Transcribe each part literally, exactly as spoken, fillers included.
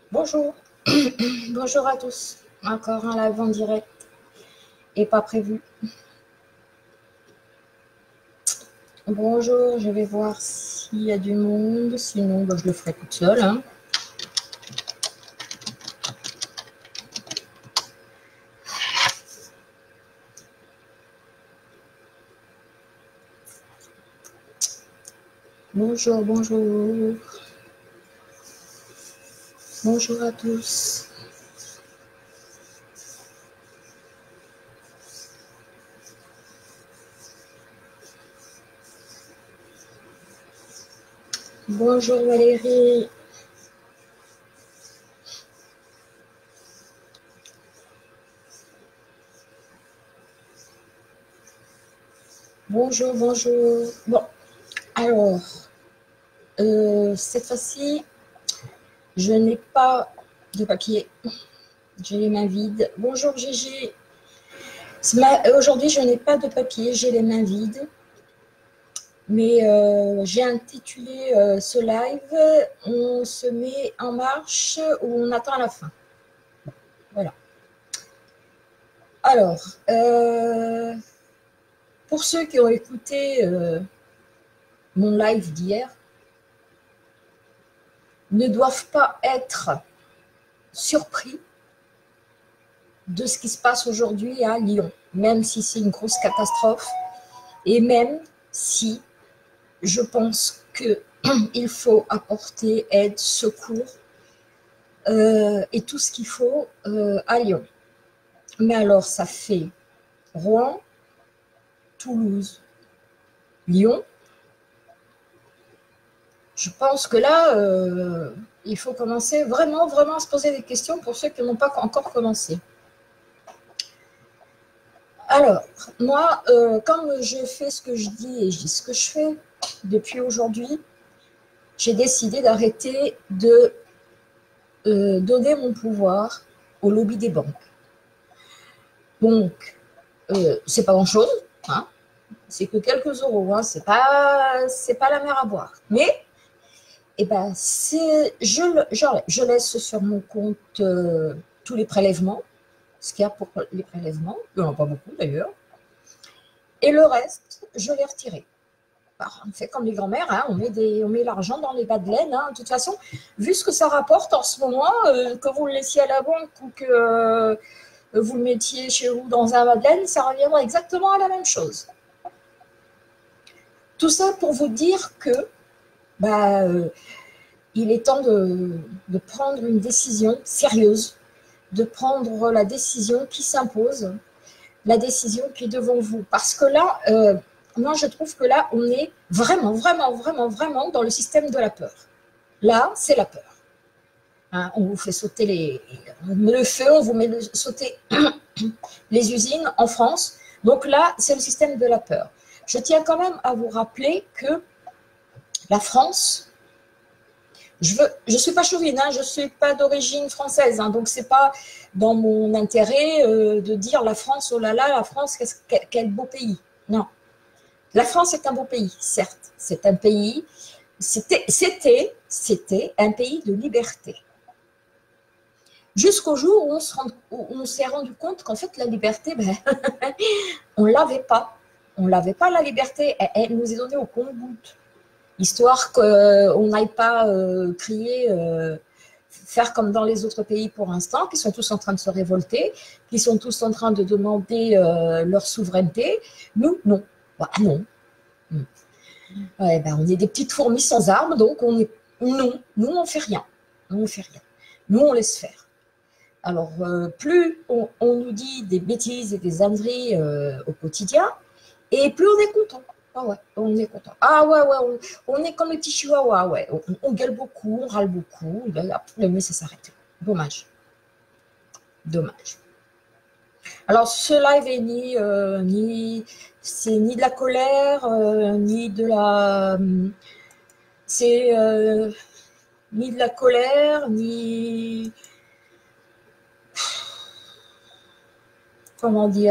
Bonjour, bonjour à tous. Encore un live en direct et pas prévu. Bonjour, je vais voir s'il y a du monde. Sinon, bah, je le ferai toute seule. Hein. Bonjour, bonjour. Bonjour à tous. Bonjour Valérie. Bonjour, bonjour. Bon, alors, euh, cette fois-ci, je n'ai pas de papier. J'ai les mains vides. Bonjour Gégé. Aujourd'hui, je n'ai pas de papier, j'ai les mains vides. Mais euh, j'ai intitulé euh, ce live « On se met en marche ou on attend la fin ». Voilà. Alors, euh, pour ceux qui ont écouté euh, mon live d'hier, ne doivent pas être surpris de ce qui se passe aujourd'hui à Lyon, même si c'est une grosse catastrophe et même si je pense qu'il faut apporter aide, secours euh, et tout ce qu'il faut euh, à Lyon. Mais alors, ça fait Rouen, Toulouse, Lyon. Je pense que là, euh, il faut commencer vraiment, vraiment à se poser des questions pour ceux qui n'ont pas encore commencé. Alors, moi, euh, comme je fais ce que je dis et je dis ce que je fais depuis aujourd'hui, j'ai décidé d'arrêter de euh, donner mon pouvoir au lobby des banques. Donc, euh, c'est pas grand-chose, hein, c'est que quelques euros, hein, c'est pas, c'est pas la mer à boire. Mais eh ben, je, je, je laisse sur mon compte euh, tous les prélèvements, ce qu'il y a pour les prélèvements, il n'y en a pas beaucoup d'ailleurs, et le reste, je l'ai retiré. Alors, on fait comme les grands-mères, hein, on met, met l'argent dans les bas de laine. Hein. De toute façon, vu ce que ça rapporte en ce moment, euh, que vous le laissiez à la banque ou que euh, vous le mettiez chez vous dans un bas de laine, ça reviendra exactement à la même chose. Tout ça pour vous dire que bah, euh, il est temps de, de prendre une décision sérieuse, de prendre la décision qui s'impose, la décision qui est devant vous. Parce que là, euh, moi, je trouve que là, on est vraiment, vraiment, vraiment, vraiment dans le système de la peur. Là, c'est la peur. Hein, on vous fait sauter les... On met le feu, on vous met le, sauter les usines en France. Donc là, c'est le système de la peur. Je tiens quand même à vous rappeler que la France... Je ne je suis pas chauvine, hein, je ne suis pas d'origine française, hein, donc ce n'est pas dans mon intérêt euh, de dire la France, oh là là, la France, quel, quel beau pays. Non. La France est un beau pays, certes. C'est un pays, c'était, c'était, c'était un pays de liberté. Jusqu'au jour où on, se rend, où on s'est rendu compte qu'en fait, la liberté, ben, on ne l'avait pas. On ne l'avait pas, la liberté. Elle, elle nous est donnée au compte-gouttes. Histoire qu'on n'aille pas euh, crier, euh, faire comme dans les autres pays pour l'instant, qui sont tous en train de se révolter, qui sont tous en train de demander euh, leur souveraineté. Nous, non. Bah, non. Ouais, ben, on est des petites fourmis sans armes, donc on est... non, nous, on ne fait rien. Nous, on fait rien. Nous, on laisse faire. Alors, euh, plus on, on nous dit des bêtises et des âneries euh, au quotidien, et plus on est content. Ah ouais, on est content. Ah ouais, ouais, on, on est comme les petits chihuahuas, ouais. On, on gueule beaucoup, on râle beaucoup, mais ça s'arrête. Dommage. Dommage. Alors, ce live est ni, euh, ni, c'est ni de la colère, euh, ni de la... C'est euh, ni de la colère, ni... Comment dire ?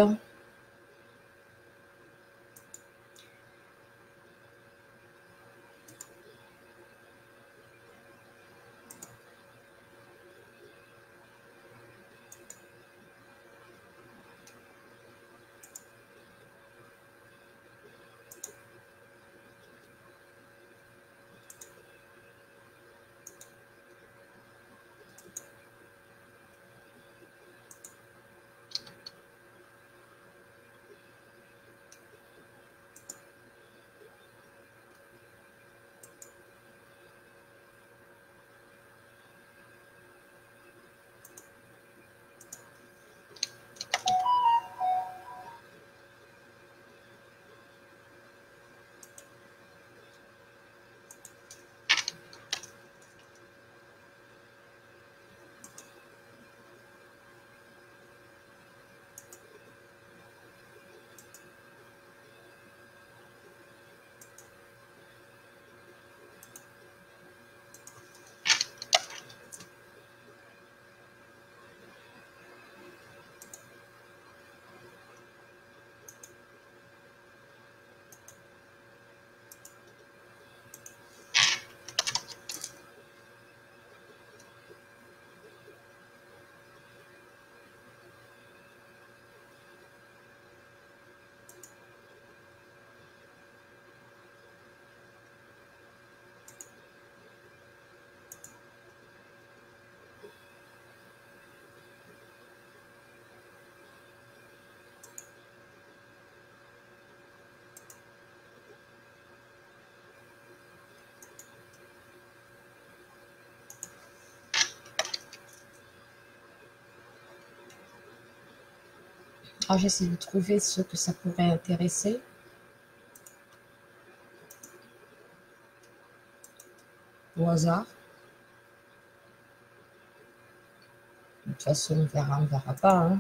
Ah, j'essaie de trouver ceux que ça pourrait intéresser. Au hasard. De toute façon, on verra, on ne verra pas. Hein.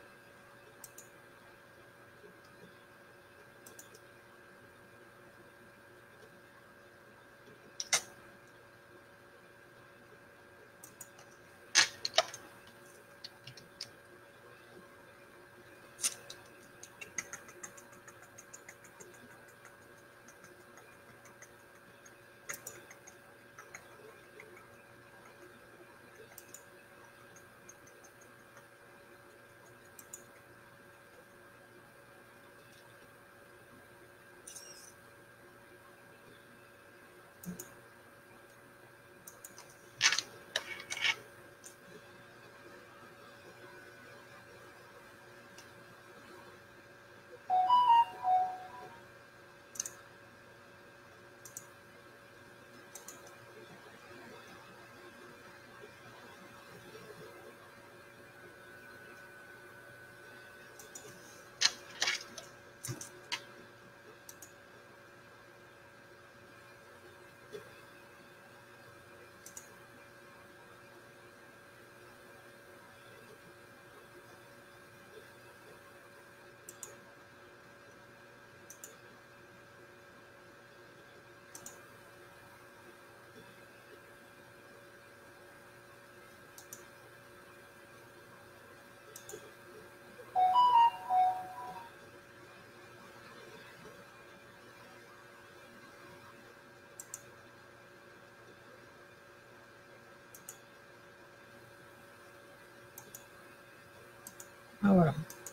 Ah, voilà.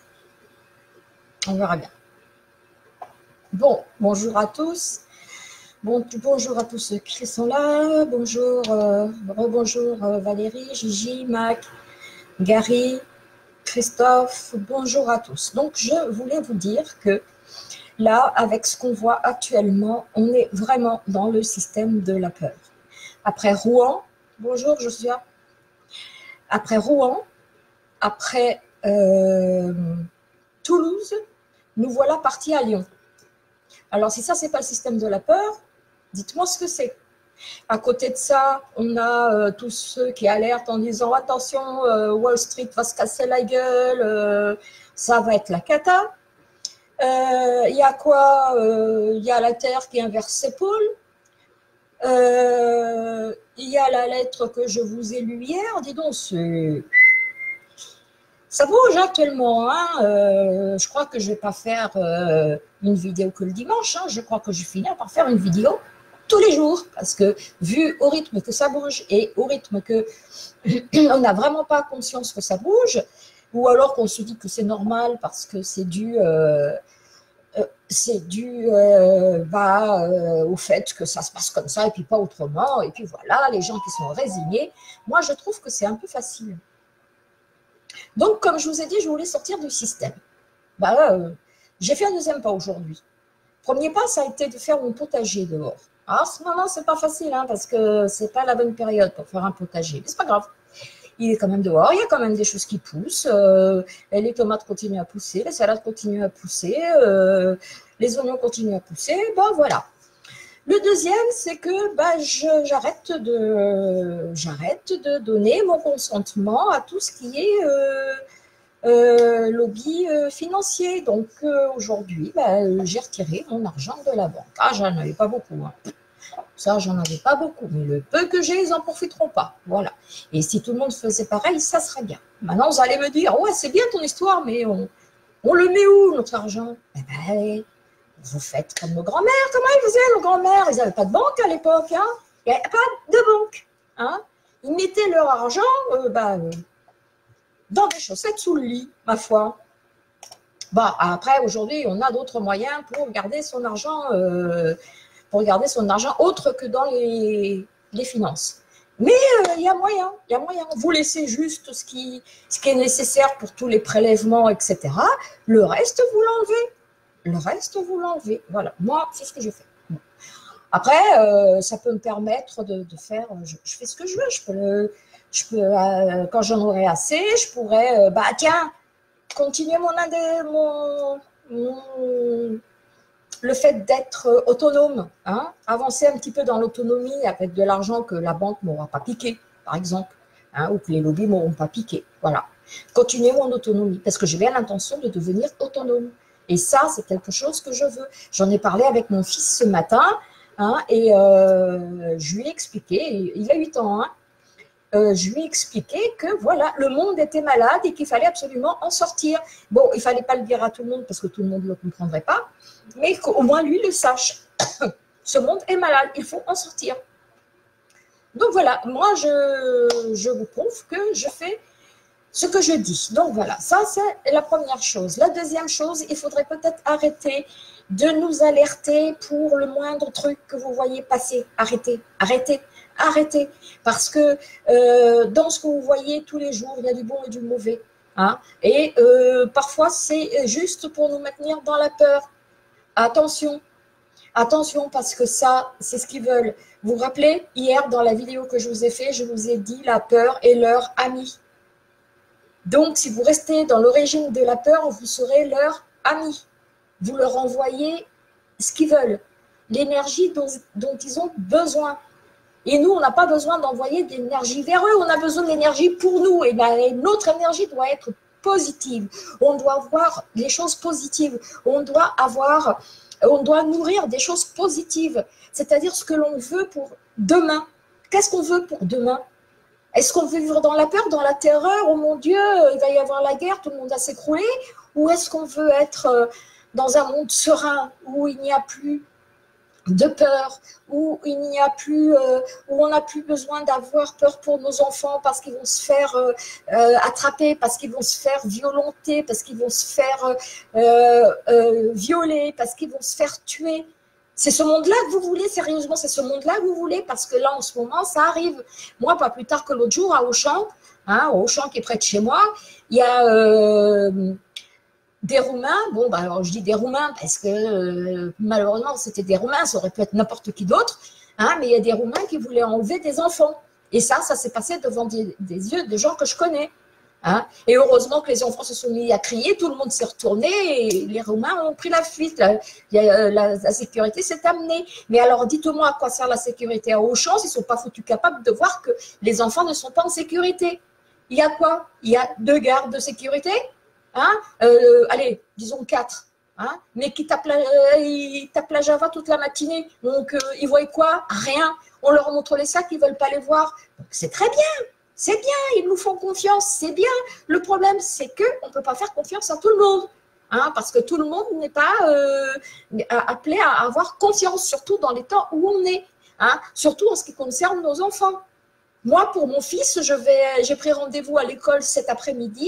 On verra bien. Bon, bonjour à tous. Bon, bonjour à tous ceux qui sont là. Bonjour, euh, rebonjour euh, Valérie, Gigi, Mac, Gary, Christophe. Bonjour à tous. Donc, je voulais vous dire que là, avec ce qu'on voit actuellement, on est vraiment dans le système de la peur. Après Rouen, bonjour Josia. Après Rouen, après euh, Toulouse, nous voilà partis à Lyon. Alors, si ça, ce n'est pas le système de la peur, dites-moi ce que c'est. À côté de ça, on a euh, tous ceux qui alertent en disant « Attention, euh, Wall Street va se casser la gueule, euh, ça va être la cata. Euh, » Il y a quoi? euh, Il y a la Terre qui inverse ses pôles. Euh, il y a la lettre que je vous ai lue hier. Dis donc, c'est... Ça bouge actuellement. Hein. Euh, je crois que je ne vais pas faire euh, une vidéo que le dimanche. Hein. Je crois que je vais finir par faire une vidéo tous les jours. Parce que vu au rythme que ça bouge et au rythme que on n'a vraiment pas conscience que ça bouge, ou alors qu'on se dit que c'est normal parce que c'est dû, euh, euh, c'est dû euh, bah, euh, au fait que ça se passe comme ça et puis pas autrement. Et puis voilà, les gens qui sont résignés. Moi, je trouve que c'est un peu facile. Donc, comme je vous ai dit, je voulais sortir du système. Bah, euh, j'ai fait un deuxième pas aujourd'hui. Premier pas, ça a été de faire mon potager dehors. Alors, en ce moment, c'est pas facile, hein, parce que c'est pas la bonne période pour faire un potager. Mais c'est pas grave. Il est quand même dehors, il y a quand même des choses qui poussent. Euh, les tomates continuent à pousser, les salades continuent à pousser, euh, les oignons continuent à pousser. Ben voilà. Le deuxième, c'est que bah, j'arrête de, j'arrête de donner mon consentement à tout ce qui est euh, euh, lobby euh, financier. Donc euh, aujourd'hui, bah, j'ai retiré mon argent de la banque. Ah, j'en avais pas beaucoup. Hein. Ça, j'en avais pas beaucoup. Mais le peu que j'ai, ils n'en profiteront pas. Voilà. Et si tout le monde faisait pareil, ça serait bien. Maintenant, vous allez me dire, ouais, c'est bien ton histoire, mais on, on le met où, notre argent? Eh ben, vous faites comme nos grands-mères. Comment ils faisaient, nos grands-mères? Ils n'avaient pas de banque à l'époque. Hein. Il n'y avait pas de banque. Hein. Ils mettaient leur argent euh, bah, euh, dans des chaussettes sous le lit, ma foi. Bon, après, aujourd'hui, on a d'autres moyens pour garder son argent, euh, pour garder son argent autre que dans les, les finances. Mais il euh, y a moyen, il y a moyen. Vous laissez juste ce qui, ce qui est nécessaire pour tous les prélèvements, et cetera. Le reste, vous l'enlevez. Le reste, vous l'enlevez. Voilà, moi, c'est ce que je fais. Bon. Après, euh, ça peut me permettre de, de faire, je, je fais ce que je veux. Je peux, le, je peux euh, quand j'en aurai assez, je pourrais, euh, bah tiens, continuer mon, indé, mon, mon le fait d'être autonome, hein, avancer un petit peu dans l'autonomie avec de l'argent que la banque ne m'aura pas piqué, par exemple, hein, ou que les lobbies ne m'auront pas piqué. Voilà. Continuer mon autonomie, parce que j'ai bien l'intention de devenir autonome. Et ça, c'est quelque chose que je veux. J'en ai parlé avec mon fils ce matin, hein, et euh, je lui ai expliqué, il a huit ans, hein, Euh, je lui ai expliqué que voilà, le monde était malade et qu'il fallait absolument en sortir. Bon, il ne fallait pas le dire à tout le monde parce que tout le monde ne le comprendrait pas, mais qu'au moins lui le sache. Ce monde est malade, il faut en sortir. Donc voilà, moi je, je vous prouve que je fais ce que je dis. Donc voilà, ça c'est la première chose. La deuxième chose, il faudrait peut-être arrêter de nous alerter pour le moindre truc que vous voyez passer. Arrêtez, arrêtez. Arrêtez, parce que euh, dans ce que vous voyez tous les jours, il y a du bon et du mauvais. Hein, et euh, parfois, c'est juste pour nous maintenir dans la peur. Attention, attention, parce que ça, c'est ce qu'ils veulent. Vous vous rappelez, hier, dans la vidéo que je vous ai fait, je vous ai dit la peur est leur ami. Donc, si vous restez dans le régime de la peur, vous serez leur ami. Vous leur envoyez ce qu'ils veulent, l'énergie dont, dont ils ont besoin. Et nous, on n'a pas besoin d'envoyer de l'énergie vers eux, on a besoin d'énergie pour nous. Et bien, notre énergie doit être positive. On doit voir les choses positives. On doit avoir, on doit nourrir des choses positives. C'est-à-dire ce que l'on veut pour demain. Qu'est-ce qu'on veut pour demain? Est-ce qu'on veut vivre dans la peur, dans la terreur? Oh mon Dieu, il va y avoir la guerre, tout le monde va s'écrouler. Ou est-ce qu'on veut être dans un monde serein où il n'y a plus de peur, où il n'y a plus, euh, où on n'a plus besoin d'avoir peur pour nos enfants parce qu'ils vont se faire euh, euh, attraper, parce qu'ils vont se faire violenter, parce qu'ils vont se faire euh, euh, violer, parce qu'ils vont se faire tuer. C'est ce monde-là que vous voulez, sérieusement, c'est ce monde-là que vous voulez, parce que là, en ce moment, ça arrive. Moi, pas plus tard que l'autre jour, à Auchan, hein, Auchan qui est près de chez moi, il y a... Euh, des Roumains, bon, bah, alors je dis des Roumains parce que euh, malheureusement c'était des Roumains, ça aurait pu être n'importe qui d'autre, hein, mais il y a des Roumains qui voulaient enlever des enfants. Et ça, ça s'est passé devant des, des yeux de gens que je connais. Hein. Et heureusement que les enfants se sont mis à crier, tout le monde s'est retourné et les Roumains ont pris la fuite. La, la, la, la sécurité s'est amenée. Mais alors dites-moi à quoi sert la sécurité à Auchan s'ils ne sont pas foutus capables de voir que les enfants ne sont pas en sécurité. Il y a quoi? Il y a deux gardes de sécurité. Hein, euh, allez, disons quatre, hein, mais qui tapent la, euh, ils tapent la Java toute la matinée. Donc, euh, ils voient quoi? Rien. On leur montre les sacs, ils ne veulent pas les voir. C'est très bien, c'est bien, ils nous font confiance, c'est bien. Le problème, c'est qu'on ne peut pas faire confiance à tout le monde, hein, parce que tout le monde n'est pas euh, appelé à avoir confiance, surtout dans les temps où on est, hein, surtout en ce qui concerne nos enfants. Moi, pour mon fils, je vais, j'ai pris rendez-vous à l'école cet après-midi,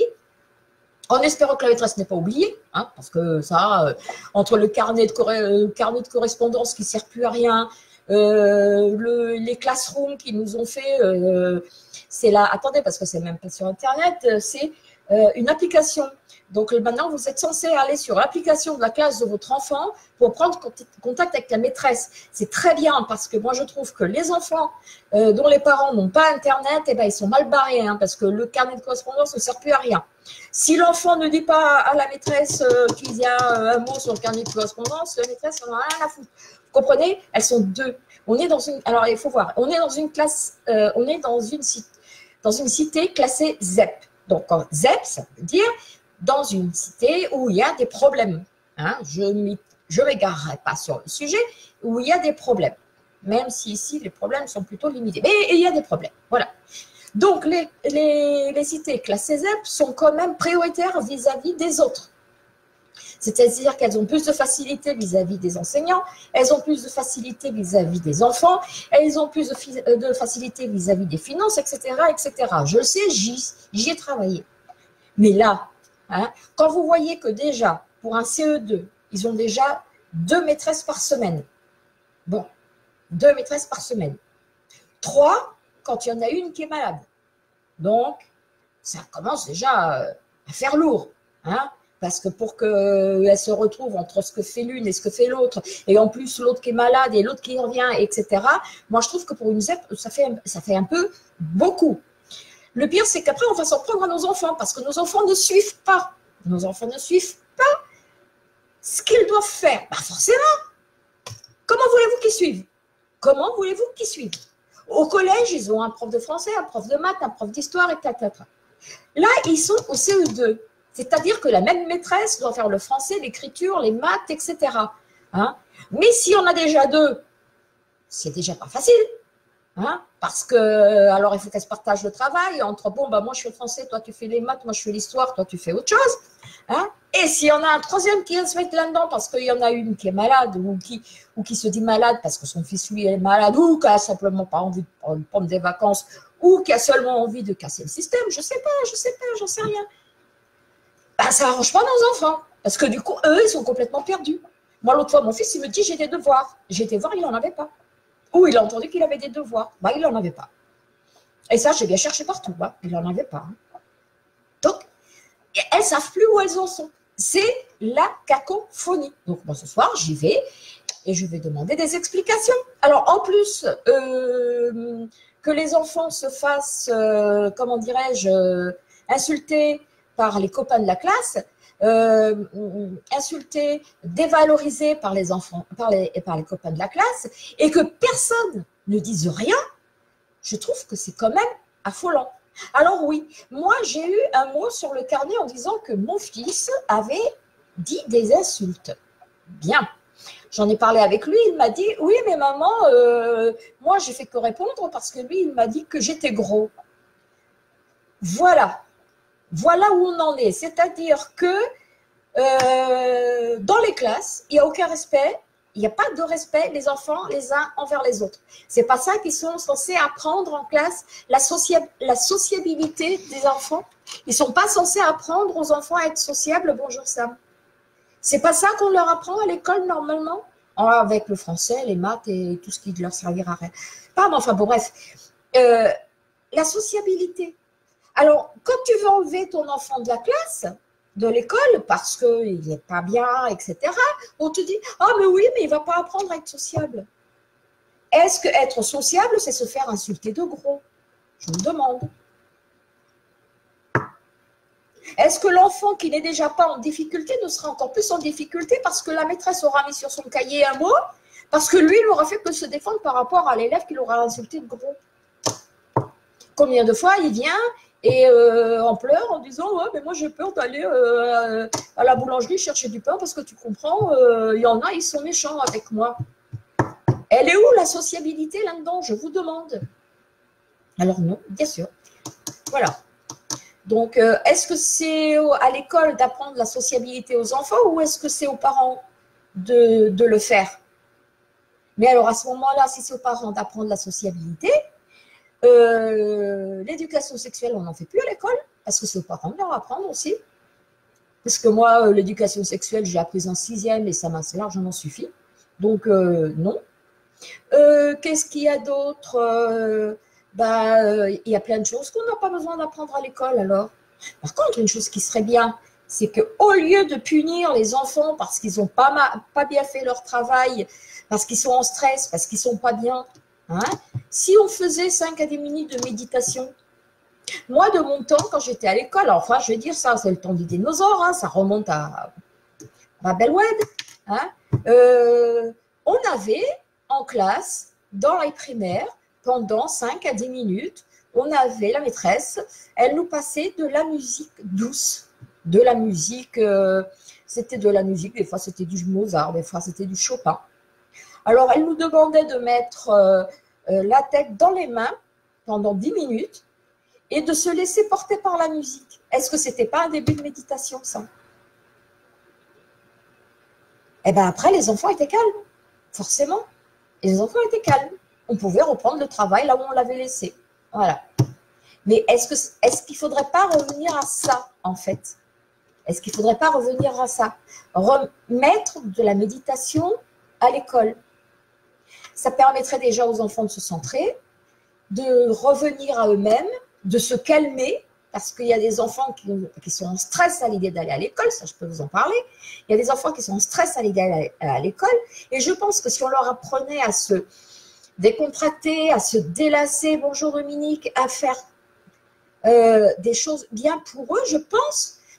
en espérant que la maîtresse n'ait pas oublié, hein, parce que ça, euh, entre le carnet de, euh, carnet de correspondance qui ne sert plus à rien, euh, le, les classrooms qui nous ont fait, euh, c'est là, attendez, parce que c'est même pas sur Internet, c'est euh, une application. Donc maintenant, vous êtes censé aller sur l'application de la classe de votre enfant pour prendre contact avec la maîtresse. C'est très bien parce que moi, je trouve que les enfants euh, dont les parents n'ont pas Internet, eh ben, ils sont mal barrés hein, parce que le carnet de correspondance ne sert plus à rien. Si l'enfant ne dit pas à la maîtresse euh, qu'il y a euh, un mot sur le carnet de correspondance, la maîtresse n'en a rien à foutre. Vous comprenez? Elles sont deux. On est dans une, alors il faut voir, on est dans une classe, euh, on est dans une, dans une cité classée Z E P. Donc Z E P, ça veut dire dans une cité où il y a des problèmes. Hein, je ne m'égarerai pas sur le sujet, où il y a des problèmes. Même si ici, les problèmes sont plutôt limités. Mais il y a des problèmes. Voilà. Donc, les, les, les cités classées Z E P sont quand même prioritaires vis-à-vis des autres. C'est-à-dire qu'elles ont plus de facilité vis-à-vis des enseignants, elles ont plus de facilité vis-à-vis des enfants, elles ont plus de, de facilité vis-à-vis des finances, et cetera, et cetera. Je le sais, j'y ai travaillé. Mais là, hein, quand vous voyez que déjà, pour un C E deux, ils ont déjà deux maîtresses par semaine. Bon, deux maîtresses par semaine. Trois, quand il y en a une qui est malade. Donc, ça commence déjà à faire lourd. Hein, parce que pour qu'elle se retrouve entre ce que fait l'une et ce que fait l'autre, et en plus l'autre qui est malade et l'autre qui revient, et cetera, moi je trouve que pour une Z E P, ça fait, ça fait un peu beaucoup. Le pire, c'est qu'après, on va s'en prendre à nos enfants, parce que nos enfants ne suivent pas. Nos enfants ne suivent pas ce qu'ils doivent faire. Bah forcément. Comment voulez-vous qu'ils suivent? Comment voulez-vous qu'ils suivent? Au collège, ils ont un prof de français, un prof de maths, un prof d'histoire, et cetera. Là, ils sont au C E deux. C'est-à-dire que la même maîtresse doit faire le français, l'écriture, les maths, et cetera. Hein? Mais si on a déjà deux, c'est déjà pas facile. Hein? Parce que, alors, il faut qu'elle se partage le travail entre, bon, bah, moi, je fais le français, toi, tu fais les maths, moi, je fais l'histoire, toi, tu fais autre chose. Hein? Et s'il y en a un troisième qui va se mettre là-dedans parce qu'il y en a une qui est malade ou qui, ou qui se dit malade parce que son fils, lui, est malade ou qui a simplement pas envie de prendre des vacances ou qui a seulement envie de casser le système, je sais pas, je sais pas, j'en sais rien. Ben, ça n'arrange pas nos enfants parce que du coup, eux, ils sont complètement perdus. Moi, l'autre fois, mon fils, il me dit, j'ai des devoirs. J'ai été voir, il n'en avait pas. Ou il a entendu qu'il avait des devoirs. Ben, il n'en avait pas. Et ça, j'ai bien cherché partout. Hein. Il n'en avait pas. Hein. Donc, elles ne savent plus où elles en sont. C'est la cacophonie. Donc, moi, ce soir, j'y vais et je vais demander des explications. Alors, en plus euh, que les enfants se fassent, euh, comment dirais-je, euh, insulter par les copains de la classe, euh, insultés, dévalorisés par les enfants, par les, par les copains de la classe, et que personne ne dise rien, je trouve que c'est quand même affolant. Alors oui, moi j'ai eu un mot sur le carnet en disant que mon fils avait dit des insultes. Bien. J'en ai parlé avec lui, il m'a dit, oui mais maman, euh, moi j'ai fait que répondre parce que lui il m'a dit que j'étais gros. Voilà. Voilà où on en est, c'est-à-dire que euh, dans les classes, il n'y a aucun respect, il n'y a pas de respect les enfants les uns envers les autres. C'est pas ça qu'ils sont censés apprendre en classe, la, socia la sociabilité des enfants. Ils ne sont pas censés apprendre aux enfants à être sociables. Bonjour Sam. C'est pas ça qu'on leur apprend à l'école normalement, avec le français, les maths et tout ce qui leur servira à rien. Pardon, enfin bon bref, euh, la sociabilité. Alors, quand tu veux enlever ton enfant de la classe, de l'école, parce qu'il n'est pas bien, et cetera, on te dit « Ah, mais oui, mais il ne va pas apprendre à être sociable. » Est-ce qu'être sociable, c'est se faire insulter de gros? Je me demande. Est-ce que l'enfant qui n'est déjà pas en difficulté ne sera encore plus en difficulté parce que la maîtresse aura mis sur son cahier un mot, parce que lui, il n'aura fait que se défendre par rapport à l'élève qui l'aura insulté de gros? Combien de fois il vient et euh, en pleurs en disant ouais, mais moi j'ai peur d'aller euh, à la boulangerie chercher du pain parce que tu comprends, euh, il y en a, ils sont méchants avec moi. Elle est où la sociabilité là-dedans? Je vous demande. Alors non, bien sûr. Voilà. Donc, euh, est-ce que c'est à l'école d'apprendre la sociabilité aux enfants ou est-ce que c'est aux parents de, de le faire? Mais alors à ce moment-là, si c'est aux parents d'apprendre la sociabilité, Euh, l'éducation sexuelle, on n'en fait plus à l'école, parce que c'est aux parents de leur apprendre aussi. Parce que moi, euh, l'éducation sexuelle, j'ai appris en sixième et ça m'a largement suffi. Donc, euh, non. Euh, Qu'est-ce qu'il y a d'autre? euh, bah, euh, il y a plein de choses qu'on n'a pas besoin d'apprendre à l'école, alors. Par contre, une chose qui serait bien, c'est qu'au lieu de punir les enfants parce qu'ils n'ont pas, pas bien fait leur travail, parce qu'ils sont en stress, parce qu'ils ne sont pas bien, hein, si on faisait cinq à dix minutes de méditation, moi de mon temps, quand j'étais à l'école, enfin je vais dire ça, c'est le temps des dinosaures, hein, ça remonte à Babelwed, hein, euh, on avait en classe, dans les primaires, pendant cinq à dix minutes, on avait la maîtresse, elle nous passait de la musique douce, de la musique, euh, c'était de la musique, des fois c'était du Mozart, des fois c'était du Chopin. Alors elle nous demandait de mettre euh, euh, la tête dans les mains pendant dix minutes et de se laisser porter par la musique. Est-ce que ce n'était pas un début de méditation, ça? Eh bien après, les enfants étaient calmes, forcément. Et les enfants étaient calmes. On pouvait reprendre le travail là où on l'avait laissé. Voilà. Mais est-ce que, est-ce qu'il ne faudrait pas revenir à ça, en fait? Est-ce qu'il ne faudrait pas revenir à ça? Remettre de la méditation à l'école. Ça permettrait déjà aux enfants de se centrer, de revenir à eux-mêmes, de se calmer, parce qu'il y a des enfants qui, qui sont en stress à l'idée d'aller à l'école, ça je peux vous en parler. Il y a des enfants qui sont en stress à l'idée d'aller à l'école, et je pense que si on leur apprenait à se décontracter, à se délasser, bonjour Dominique, à faire euh, des choses bien pour eux, je pense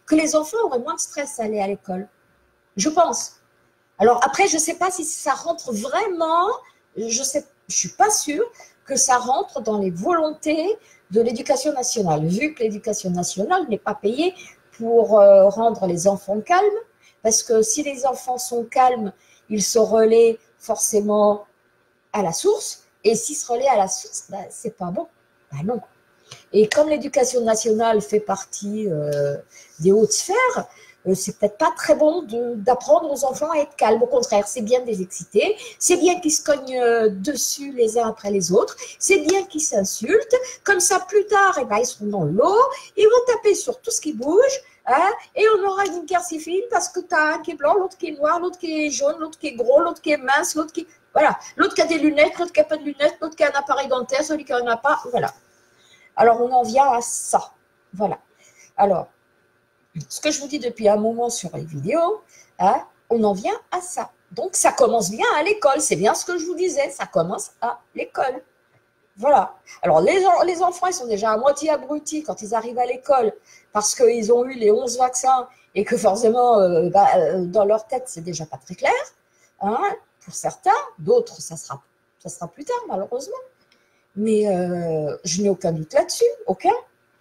que les enfants auraient moins de stress à aller à l'école. Je pense. Alors après, je ne sais pas si ça rentre vraiment, je sais, je suis pas sûre que ça rentre dans les volontés de l'éducation nationale, vu que l'éducation nationale n'est pas payée pour euh, rendre les enfants calmes, parce que si les enfants sont calmes, ils se relaient forcément à la source, et s'ils se relaient à la source, ben, c'est pas bon. Ben non. Et comme l'éducation nationale fait partie euh, des hautes sphères, euh, c'est peut-être pas très bon d'apprendre aux enfants à être calmes. Au contraire, c'est bien de les exciter, c'est bien qu'ils se cognent euh, dessus les uns après les autres, c'est bien qu'ils s'insultent. Comme ça, plus tard, eh ben, ils seront dans l'eau, ils vont taper sur tout ce qui bouge, hein, et on aura une guerre civile parce que tu as un qui est blanc, l'autre qui est noir, l'autre qui est jaune, l'autre qui est gros, l'autre qui est mince, l'autre qui… Voilà, l'autre qui a des lunettes, l'autre qui n'a pas de lunettes, l'autre qui a un appareil dentaire, celui qui n'en a pas, voilà. Alors, on en vient à ça. Voilà. Alors, ce que je vous dis depuis un moment sur les vidéos, hein, on en vient à ça. Donc, ça commence bien à l'école. C'est bien ce que je vous disais. Ça commence à l'école. Voilà. Alors, les, les enfants, ils sont déjà à moitié abrutis quand ils arrivent à l'école parce qu'ils ont eu les onze vaccins et que forcément, euh, bah, dans leur tête, c'est déjà pas très clair. Hein, pour certains, d'autres, ça sera, ça sera plus tard, malheureusement. Mais euh, je n'ai aucun doute là-dessus, aucun.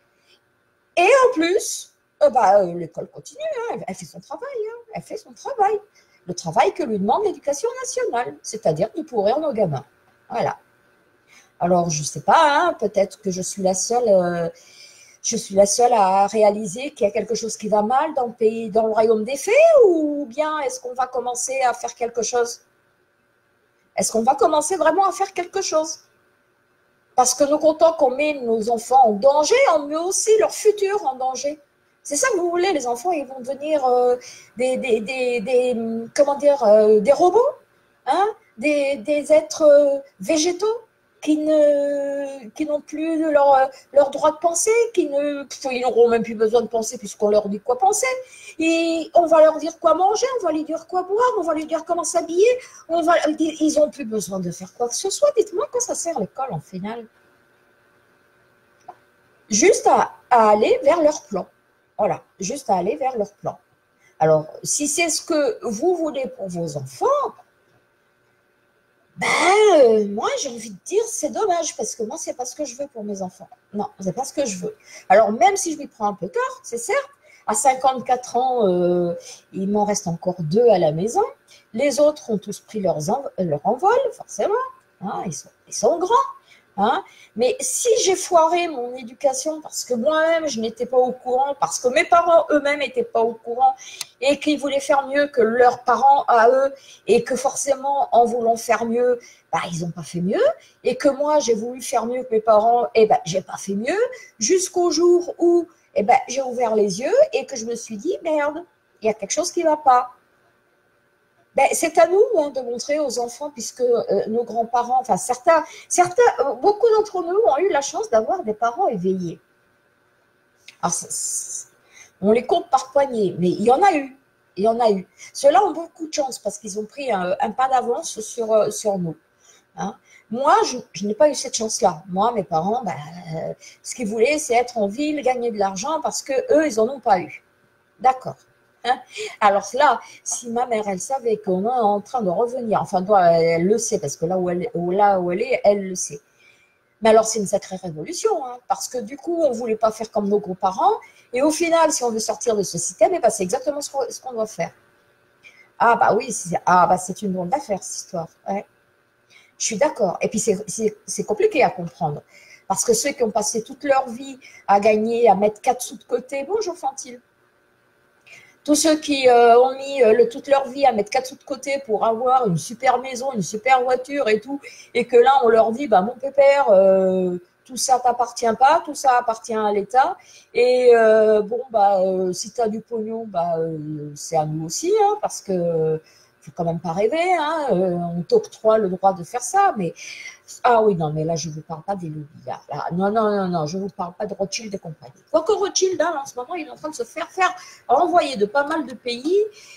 Et en plus, euh, bah, euh, l'école continue, hein, elle fait son travail, hein, elle fait son travail. Le travail que lui demande l'éducation nationale, c'est-à-dire de pourrir nos gamins. Voilà. Alors, je ne sais pas, hein, peut-être que je suis la seule, euh, je suis la seule à réaliser qu'il y a quelque chose qui va mal dans le pays, dans le royaume des fées, ou bien est-ce qu'on va commencer à faire quelque chose? Est-ce qu'on va commencer vraiment à faire quelque chose? Parce que nous comptons qu'on met nos enfants en danger, on met aussi leur futur en danger. C'est ça que vous voulez, les enfants, ils vont devenir euh, des, des, des, des, comment dire, euh, des robots, hein, des, des êtres euh, végétaux qui ne, qui n'ont plus leur, leur droit de penser, qui ne, ils n'auront même plus besoin de penser puisqu'on leur dit quoi penser. Et on va leur dire quoi manger, on va leur dire quoi boire, on va leur dire comment s'habiller. On va, ils n'ont plus besoin de faire quoi que ce soit. Dites-moi quoi ça sert l'école en finale. Juste à, à aller vers leur plan. Voilà, juste à aller vers leur plan. Alors, si c'est ce que vous voulez pour vos enfants, ben, euh, moi, j'ai envie de dire, c'est dommage, parce que moi, c'est pas ce que je veux pour mes enfants. Non, c'est pas ce que je veux. Alors, même si je m'y prends un peu tard, c'est certes, à cinquante-quatre ans, euh, il m'en reste encore deux à la maison. Les autres ont tous pris leurs env leur envol, forcément. Hein, ils, sont, ils sont grands. Hein, mais si j'ai foiré mon éducation parce que moi-même, je n'étais pas au courant, parce que mes parents eux-mêmes n'étaient pas au courant et qu'ils voulaient faire mieux que leurs parents à eux et que forcément, en voulant faire mieux, bah, ils n'ont pas fait mieux et que moi, j'ai voulu faire mieux que mes parents et ben, j'ai pas fait mieux jusqu'au jour où eh ben, j'ai ouvert les yeux et que je me suis dit, merde, il y a quelque chose qui ne va pas. Ben, c'est à nous hein, de montrer aux enfants, puisque euh, nos grands-parents, enfin certains, certains euh, beaucoup d'entre nous ont eu la chance d'avoir des parents éveillés. Alors, c est, c est, on les compte par poignée, mais il y en a eu, il y en a eu. Ceux-là ont beaucoup de chance parce qu'ils ont pris un, un pas d'avance sur, euh, sur nous. Hein. Moi, je, je n'ai pas eu cette chance-là. Moi, mes parents, ben, euh, ce qu'ils voulaient, c'est être en ville, gagner de l'argent parce qu'eux, ils n'en ont pas eu. D'accord. Hein. Alors là, si ma mère, elle savait qu'on est en train de revenir, enfin, toi, elle le sait, parce que là où elle, où, là où elle est, elle le sait. Mais alors, c'est une sacrée révolution, hein, parce que du coup, on ne voulait pas faire comme nos grands-parents, et au final, si on veut sortir de ce système, eh ben, c'est exactement ce qu'on ce qu'on doit faire. Ah bah oui, c'est ah, bah, une drôle d'affaire, cette histoire. Ouais. Je suis d'accord. Et puis, c'est compliqué à comprendre, parce que ceux qui ont passé toute leur vie à gagner, à mettre quatre sous de côté, bonjour Fantine. Tous ceux qui euh, ont mis euh, le, toute leur vie à mettre quatre sous de côté pour avoir une super maison, une super voiture et tout, et que là, on leur dit, bah, mon pépère, euh, tout ça t'appartient pas, tout ça appartient à l'État, et euh, bon, bah, euh, si tu as du pognon, bah, euh, c'est à nous aussi, hein, parce que faut quand même pas rêver, hein, euh, on t'octroie le droit de faire ça, mais ah oui, non, mais là, je ne vous parle pas des lobbies, là, là. Non, non, non, non, je ne vous parle pas de Rothschild et compagnie. Quoique Rothschild, hein, en ce moment, il est en train de se faire faire renvoyer de pas mal de pays.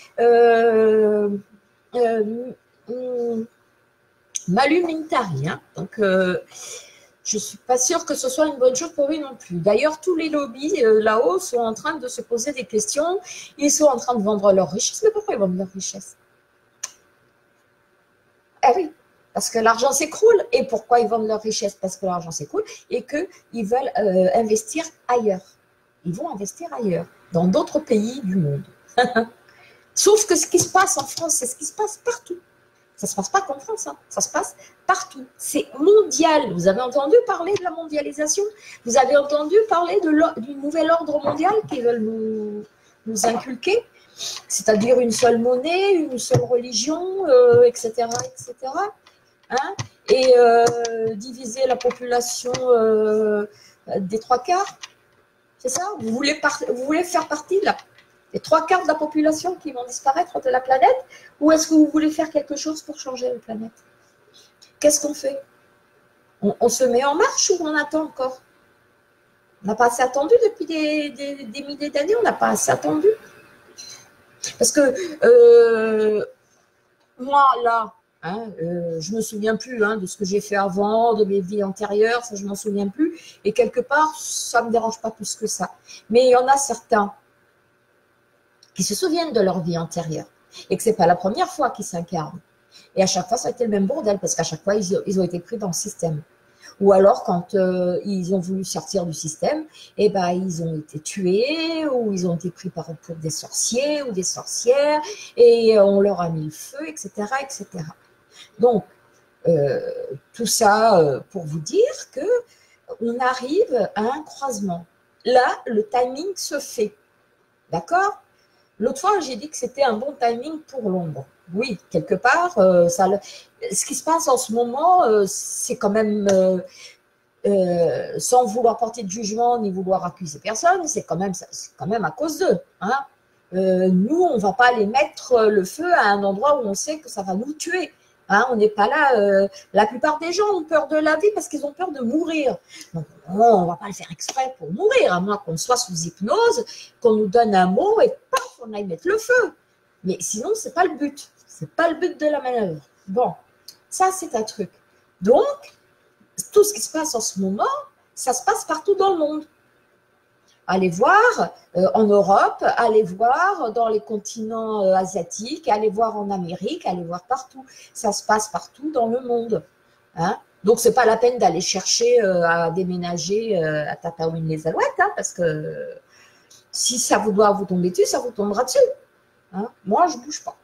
Euh, euh, euh, Malu Mintari, hein, donc, euh, je ne suis pas sûre que ce soit une bonne chose pour lui non plus. D'ailleurs, tous les lobbies euh, là-haut sont en train de se poser des questions. Ils sont en train de vendre leur richesse. Mais pourquoi ils vendent leur richesse? Ah oui, parce que l'argent s'écroule. Et pourquoi ils vendent leur richesse? Parce que l'argent s'écroule et qu'ils veulent euh, investir ailleurs. Ils vont investir ailleurs, dans d'autres pays du monde. Sauf que ce qui se passe en France, c'est ce qui se passe partout. Ça ne se passe pas qu'en France, hein. Ça se passe partout. C'est mondial. Vous avez entendu parler de la mondialisation? Vous avez entendu parler de du nouvel ordre mondial qu'ils veulent nous, nous inculquer? C'est-à-dire une seule monnaie, une seule religion, euh, et cetera, et cetera. Hein? Et euh, diviser la population euh, des trois quarts. C'est ça? Vous voulez, vous voulez faire partie là les trois quarts de la population qui vont disparaître de la planète, ou est-ce que vous voulez faire quelque chose pour changer la planète? Qu'est-ce qu'on fait? on, on se met en marche ou on attend encore? On n'a pas assez attendu depuis des, des, des milliers d'années, on n'a pas assez attendu. Parce que euh, moi, là, hein, euh, je ne me souviens plus hein, de ce que j'ai fait avant, de mes vies antérieures, ça je ne m'en souviens plus, et quelque part, ça ne me dérange pas plus que ça. Mais il y en a certains qui se souviennent de leur vie antérieure et que ce n'est pas la première fois qu'ils s'incarnent. Et à chaque fois, ça a été le même bordel parce qu'à chaque fois, ils, ils ont été pris dans le système. Ou alors, quand euh, ils ont voulu sortir du système, eh ben, ils ont été tués ou ils ont été pris par, pour des sorciers ou des sorcières et on leur a mis le feu, et cetera, et cetera. Donc, euh, tout ça euh, pour vous dire qu'on arrive à un croisement. Là, le timing se fait. D'accord? L'autre fois, j'ai dit que c'était un bon timing pour l'ombre. Oui, quelque part, euh, ça, ce qui se passe en ce moment, euh, c'est quand même, euh, euh, sans vouloir porter de jugement ni vouloir accuser personne, c'est quand même, c'est quand même à cause d'eux. Hein. Euh, nous, on ne va pas aller mettre le feu à un endroit où on sait que ça va nous tuer. Hein, on n'est pas là. Euh, la plupart des gens ont peur de la vie parce qu'ils ont peur de mourir. Donc, on ne va pas le faire exprès pour mourir, à moins qu'on soit sous hypnose, qu'on nous donne un mot et paf, on aille mettre le feu. Mais sinon, ce n'est pas le but. Ce n'est pas le but de la manœuvre. Bon, ça, c'est un truc. Donc, tout ce qui se passe en ce moment, ça se passe partout dans le monde. Allez voir euh, en Europe, allez voir dans les continents euh, asiatiques, allez voir en Amérique, allez voir partout. Ça se passe partout dans le monde. Hein. Donc, ce n'est pas la peine d'aller chercher euh, à déménager euh, à Tapaouine-les-Alouettes, hein, parce que si ça vous doit vous tomber dessus, ça vous tombera dessus. Hein. Moi, je ne bouge pas.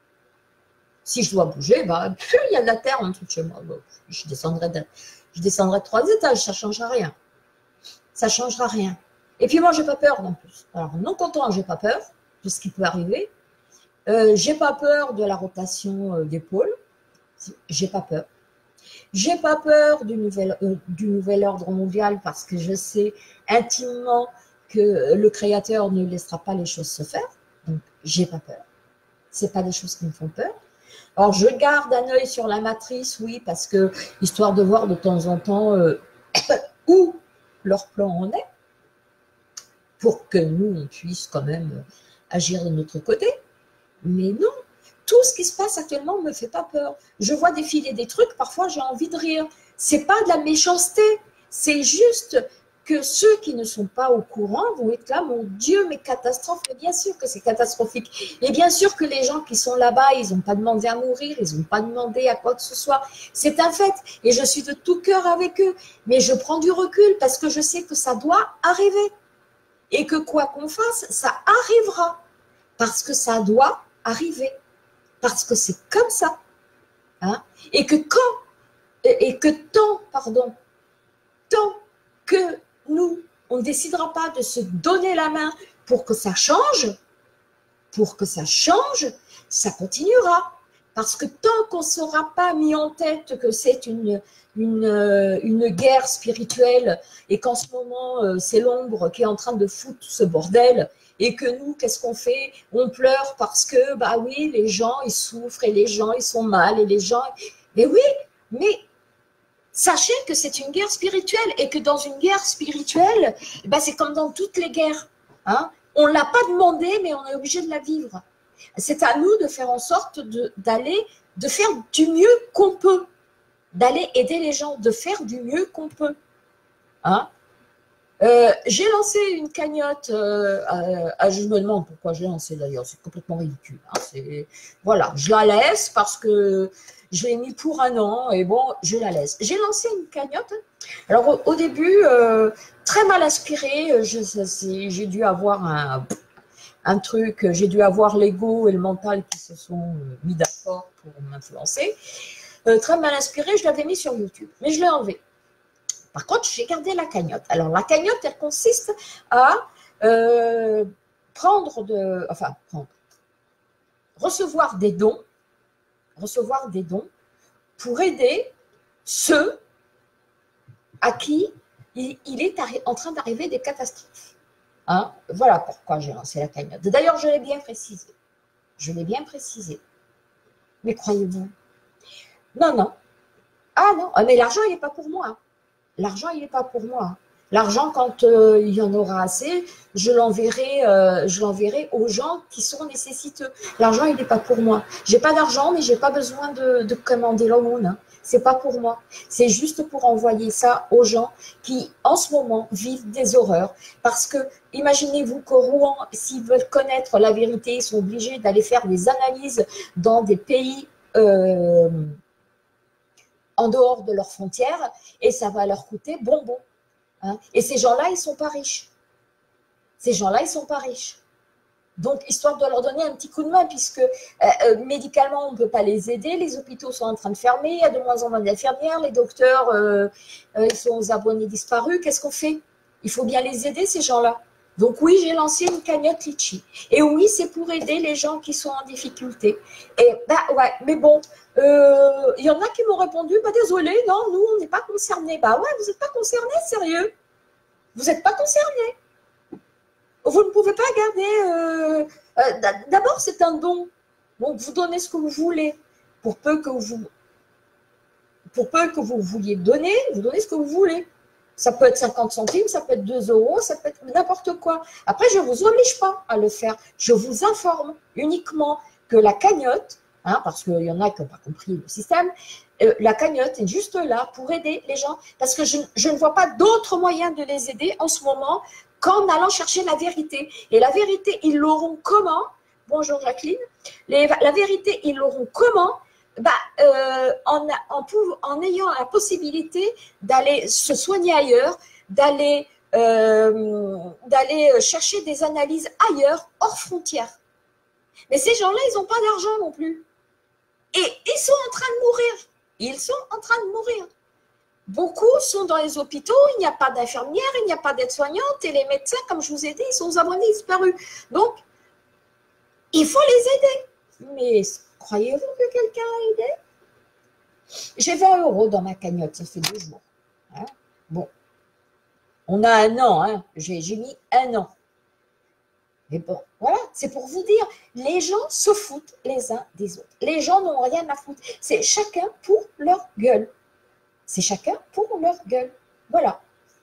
Si je dois bouger, bah, il y a de la terre en dessous de chez moi. Bon, je descendrai de, je descendrai de trois étages, ça ne changera rien. Ça ne changera rien. Et puis moi, je n'ai pas peur non plus. Alors, non content, je n'ai pas peur de ce qui peut arriver. Euh, je n'ai pas peur de la rotation euh, des pôles. Je n'ai pas peur. Je n'ai pas peur du nouvel, euh, du nouvel ordre mondial parce que je sais intimement que le Créateur ne laissera pas les choses se faire. Donc, je n'ai pas peur. Ce n'est pas des choses qui me font peur. Alors, je garde un œil sur la matrice, oui, parce que, histoire de voir de temps en temps euh, où leur plan en est, pour que nous, on puisse quand même agir de notre côté. Mais non, tout ce qui se passe actuellement ne me fait pas peur. Je vois défiler des trucs, parfois j'ai envie de rire. Ce n'est pas de la méchanceté, c'est juste que ceux qui ne sont pas au courant vont être là, mon Dieu, mais catastrophe. Mais bien sûr que c'est catastrophique. Et bien sûr que les gens qui sont là-bas, ils n'ont pas demandé à mourir, ils n'ont pas demandé à quoi que ce soit. C'est un fait. Et je suis de tout cœur avec eux. Mais je prends du recul parce que je sais que ça doit arriver. Et que quoi qu'on fasse, ça arrivera. Parce que ça doit arriver. Parce que c'est comme ça. Hein? Et que quand, et que tant, pardon, tant que nous, on ne décidera pas de se donner la main pour que ça change, pour que ça change, ça continuera. Parce que tant qu'on ne sera pas mis en tête que c'est une, une, une guerre spirituelle et qu'en ce moment, c'est l'ombre qui est en train de foutre ce bordel et que nous, qu'est-ce qu'on fait? On pleure parce que, bah oui, les gens, ils souffrent et les gens, ils sont mal et les gens… Mais oui, mais… Sachez que c'est une guerre spirituelle et que dans une guerre spirituelle, ben c'est comme dans toutes les guerres. Hein. On ne l'a pas demandé, mais on est obligé de la vivre. C'est à nous de faire en sorte d'aller, de, de faire du mieux qu'on peut. d'aller aider les gens, de faire du mieux qu'on peut. Hein? Euh, j'ai lancé une cagnotte, euh, euh, je me demande pourquoi j'ai lancé d'ailleurs, c'est complètement ridicule. Hein, voilà, je la laisse parce que je l'ai mis pour un an et bon, je la laisse. J'ai lancé une cagnotte, alors au, au début, euh, très mal inspirée, j'ai dû avoir un, un truc, j'ai dû avoir l'ego et le mental qui se sont mis d'accord pour m'influencer. Euh, très mal inspirée, je l'avais mis sur YouTube, mais je l'ai enlevé. Par contre, j'ai gardé la cagnotte. Alors, la cagnotte, elle consiste à euh, prendre de, enfin, prendre, recevoir des dons, recevoir des dons pour aider ceux à qui il, il est en train d'arriver des catastrophes. Hein? Voilà pourquoi j'ai lancé la cagnotte. D'ailleurs, je l'ai bien précisé. Je l'ai bien précisé. Mais croyez-vous? Non, non. Ah non, mais l'argent, il n'est pas pour moi. L'argent, il n'est pas pour moi. L'argent, quand euh, il y en aura assez, je l'enverrai euh, je l'enverrai aux gens qui sont nécessiteux. L'argent, il n'est pas pour moi. J'ai pas d'argent, mais j'ai pas besoin de, de commander l'aumône. Hein. C'est pas pour moi. C'est juste pour envoyer ça aux gens qui, en ce moment, vivent des horreurs. Parce que, imaginez-vous qu'au Rouen, s'ils veulent connaître la vérité, ils sont obligés d'aller faire des analyses dans des pays euh, en dehors de leurs frontières, et ça va leur coûter bonbon. Hein. Et ces gens-là, ils ne sont pas riches. Ces gens-là, ils ne sont pas riches. Donc, histoire de leur donner un petit coup de main, puisque euh, euh, médicalement, on ne peut pas les aider, les hôpitaux sont en train de fermer, il y a de moins en moins d'infirmières, les docteurs, euh, euh, ils sont aux abonnés disparus. Qu'est-ce qu'on fait? Il faut bien les aider, ces gens-là. Donc oui, j'ai lancé une cagnotte Litchi. Et oui, c'est pour aider les gens qui sont en difficulté. Et bah ouais, mais bon, il euh, y en a qui m'ont répondu, bah désolé, non, nous, on n'est pas concernés. Bah ouais, vous n'êtes pas concernés, sérieux. Vous n'êtes pas concernés. Vous ne pouvez pas garder... Euh, euh, D'abord, c'est un don. Donc, vous donnez ce que vous voulez. Pour peu que vous, pour peu que vous vouliez donner, vous donnez ce que vous voulez. Ça peut être cinquante centimes, ça peut être deux euros, ça peut être n'importe quoi. Après, je ne vous oblige pas à le faire. Je vous informe uniquement que la cagnotte, hein, parce qu'il y en a qui n'ont pas compris le système, euh, la cagnotte est juste là pour aider les gens, parce que je, je ne vois pas d'autre moyen de les aider en ce moment qu'en allant chercher la vérité. Et la vérité, ils l'auront comment? Bonjour Jacqueline. Les, la vérité, ils l'auront comment? Bah, euh, en, en, en ayant la possibilité d'aller se soigner ailleurs, d'aller euh, d'aller chercher des analyses ailleurs, hors frontières. Mais ces gens-là, ils n'ont pas d'argent non plus. Et ils sont en train de mourir. Ils sont en train de mourir. Beaucoup sont dans les hôpitaux, il n'y a pas d'infirmières, il n'y a pas d'aide-soignante, et les médecins, comme je vous ai dit, ils sont aux abonnés disparus. Donc, il faut les aider. Mais croyez-vous que quelqu'un a aidé? J'ai vingt euros dans ma cagnotte, ça fait deux jours. Hein, bon, on a un an, hein. J'ai mis un an. Mais bon, voilà, c'est pour vous dire, les gens se foutent les uns des autres. Les gens n'ont rien à foutre. C'est chacun pour leur gueule. C'est chacun pour leur gueule. Voilà.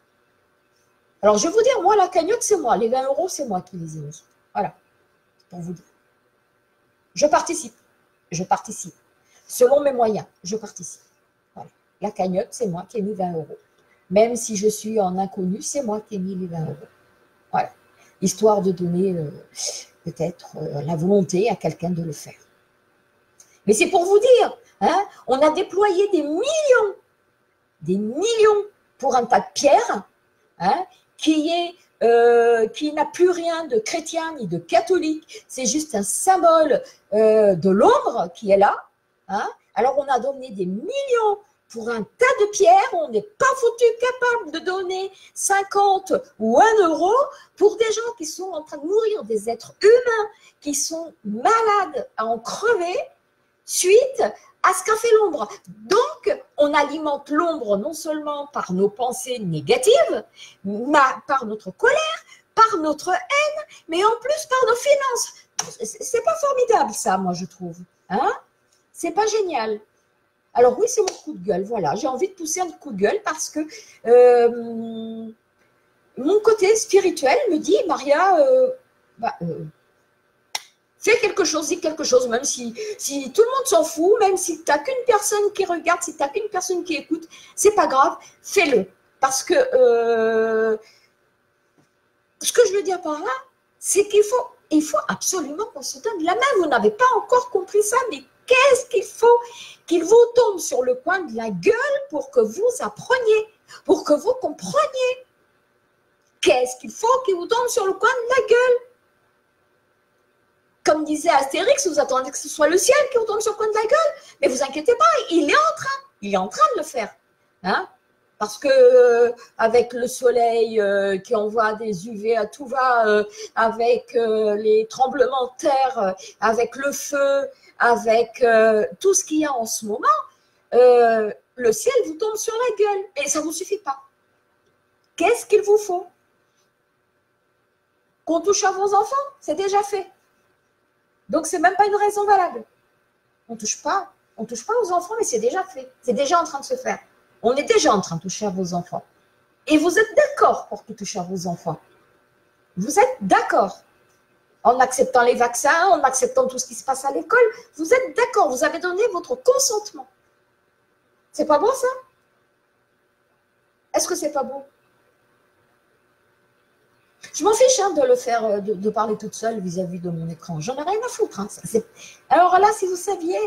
Alors, je vais vous dire, moi, la cagnotte, c'est moi. Les vingt euros, c'est moi qui les ai mis. Voilà. Pour vous dire. Je participe. Je participe. Selon mes moyens, je participe. Voilà. La cagnotte, c'est moi qui ai mis vingt euros. Même si je suis en inconnu, c'est moi qui ai mis les vingt euros. Voilà. Histoire de donner euh, peut-être euh, la volonté à quelqu'un de le faire. Mais c'est pour vous dire, hein, on a déployé des millions, des millions pour un tas de pierres, hein, qui est euh, qui n'a plus rien de chrétien ni de catholique. C'est juste un symbole euh, de l'ombre qui est là. Hein. Alors on a donné des millions pour un tas de pierres, on n'est pas foutu capable de donner cinquante ou un euro pour des gens qui sont en train de mourir, des êtres humains qui sont malades à en crever suite à ce qu'a fait l'ombre. Donc, on alimente l'ombre non seulement par nos pensées négatives, mais par notre colère, par notre haine, mais en plus par nos finances. C'est pas formidable ça, moi je trouve. Hein? C'est pas génial. Alors oui, c'est mon coup de gueule, voilà. J'ai envie de pousser un coup de gueule parce que euh, mon côté spirituel me dit, Maria, euh, bah, euh, Fais quelque chose, dis quelque chose, même si, si tout le monde s'en fout, même si tu n'as qu'une personne qui regarde, si tu n'as qu'une personne qui écoute, c'est pas grave, fais-le. Parce que euh, ce que je veux dire par là, c'est qu'il faut, il faut absolument qu'on se donne la main. Vous n'avez pas encore compris ça, mais qu'est-ce qu'il faut qu'il vous tombe sur le coin de la gueule pour que vous appreniez, pour que vous compreniez. Qu'est-ce qu'il faut qu'il vous tombe sur le coin de la gueule? Comme disait Astérix, vous attendez que ce soit le ciel qui vous tombe sur le coin de la gueule. Mais vous inquiétez pas, il est en train, il est en train de le faire. Hein? Parce que euh, avec le soleil euh, qui envoie des U V à tout va, euh, avec euh, les tremblements de terre, euh, avec le feu, avec euh, tout ce qu'il y a en ce moment, euh, le ciel vous tombe sur la gueule. Et ça ne vous suffit pas. Qu'est-ce qu'il vous faut? Qu'on touche à vos enfants? C'est déjà fait. Donc, ce n'est même pas une raison valable. On ne touche pas, on touche pas aux enfants, mais c'est déjà fait. C'est déjà en train de se faire. On est déjà en train de toucher à vos enfants. Et vous êtes d'accord pour tout toucher à vos enfants. Vous êtes d'accord. En acceptant les vaccins, en acceptant tout ce qui se passe à l'école, vous êtes d'accord. Vous avez donné votre consentement. C'est pas beau, ça? Est-ce que c'est pas beau? Je m'en fiche hein, de le faire, de, de parler toute seule vis-à-vis de mon écran. J'en ai rien à foutre. Hein. Alors là, si vous saviez,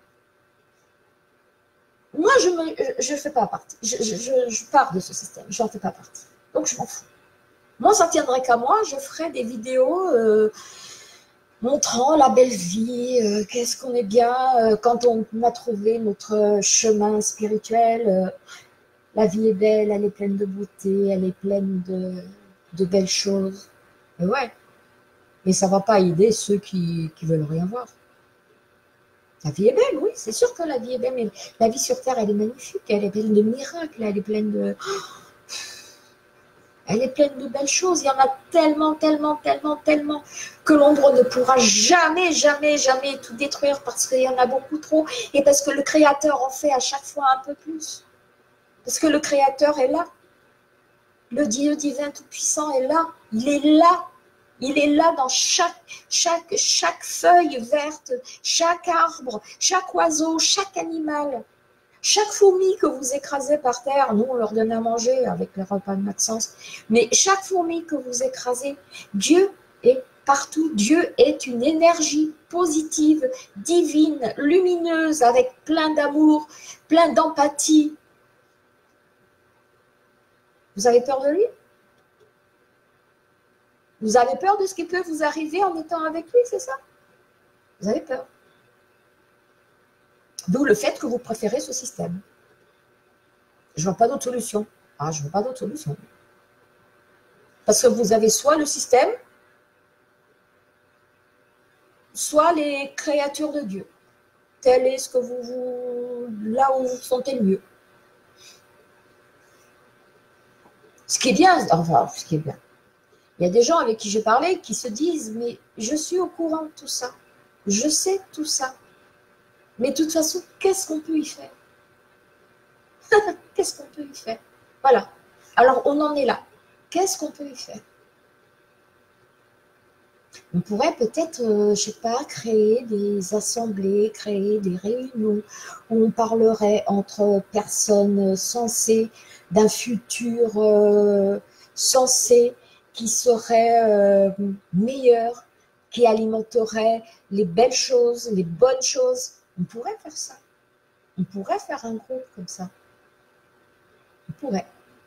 moi, je ne fais pas partie. Je, je, je pars de ce système. Je n'en fais pas partie. Donc, je m'en fous. Moi, ça tiendrait qu'à moi. Je ferais des vidéos euh, montrant la belle vie, euh, qu'est-ce qu'on est bien, euh, quand on a trouvé notre chemin spirituel. Euh, la vie est belle, elle est pleine de beauté, elle est pleine de... de belles choses. Et ouais. Mais ça ne va pas aider ceux qui ne veulent rien voir. La vie est belle, oui, c'est sûr que la vie est belle, mais la vie sur Terre, elle est magnifique, elle est pleine de miracles, elle est pleine de... Elle est pleine de belles choses, il y en a tellement, tellement, tellement, tellement, que l'ombre ne pourra jamais, jamais, jamais tout détruire parce qu'il y en a beaucoup trop, et parce que le Créateur en fait à chaque fois un peu plus. Parce que le Créateur est là. Le Dieu divin tout-puissant est là, il est là. Il est là dans chaque, chaque, chaque feuille verte, chaque arbre, chaque oiseau, chaque animal. Chaque fourmi que vous écrasez par terre, nous on leur donne à manger avec les repas de Maxence, mais chaque fourmi que vous écrasez, Dieu est partout. Dieu est une énergie positive, divine, lumineuse, avec plein d'amour, plein d'empathie. Vous avez peur de lui ? Vous avez peur de ce qui peut vous arriver en étant avec lui, c'est ça? Vous avez peur. D'où le fait que vous préférez ce système. Je ne vois pas d'autre solution. Ah, je ne vois pas d'autre solution. Parce que vous avez soit le système, soit les créatures de Dieu. Tel est ce que vous, vous là où vous vous sentez le mieux. Ce qui est bien, enfin, ce qui est bien. Il y a des gens avec qui j'ai parlé qui se disent, mais je suis au courant de tout ça. Je sais tout ça. Mais de toute façon, qu'est-ce qu'on peut y faire? Qu'est-ce qu'on peut y faire? Voilà. Alors, on en est là. Qu'est-ce qu'on peut y faire? On pourrait peut-être, euh, je ne sais pas, créer des assemblées, créer des réunions où on parlerait entre personnes sensées d'un futur euh, sensé qui serait euh, meilleur, qui alimenterait les belles choses, les bonnes choses. On pourrait faire ça. On pourrait faire un groupe comme ça. On pourrait.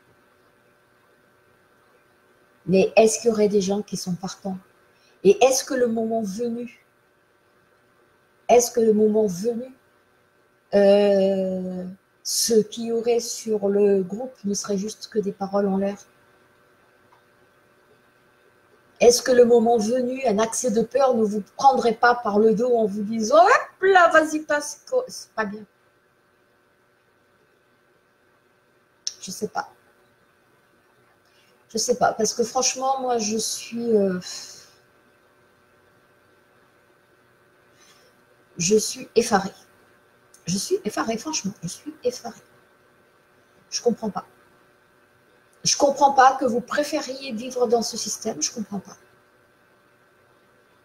Mais est-ce qu'il y aurait des gens qui sont partants? Et est-ce que le moment venu, est-ce que le moment venu, euh, ce qu'il y aurait sur le groupe ne serait juste que des paroles en l'air? Est-ce que le moment venu, un accès de peur ne vous prendrait pas par le dos en vous disant « Hop là, vas-y, passe, c'est pas bien ». Je sais pas. Je sais pas, parce que franchement, moi, je suis... Euh, je suis effarée. Je suis effarée, franchement, je suis effarée. Je comprends pas. Je comprends pas que vous préfériez vivre dans ce système, je comprends pas.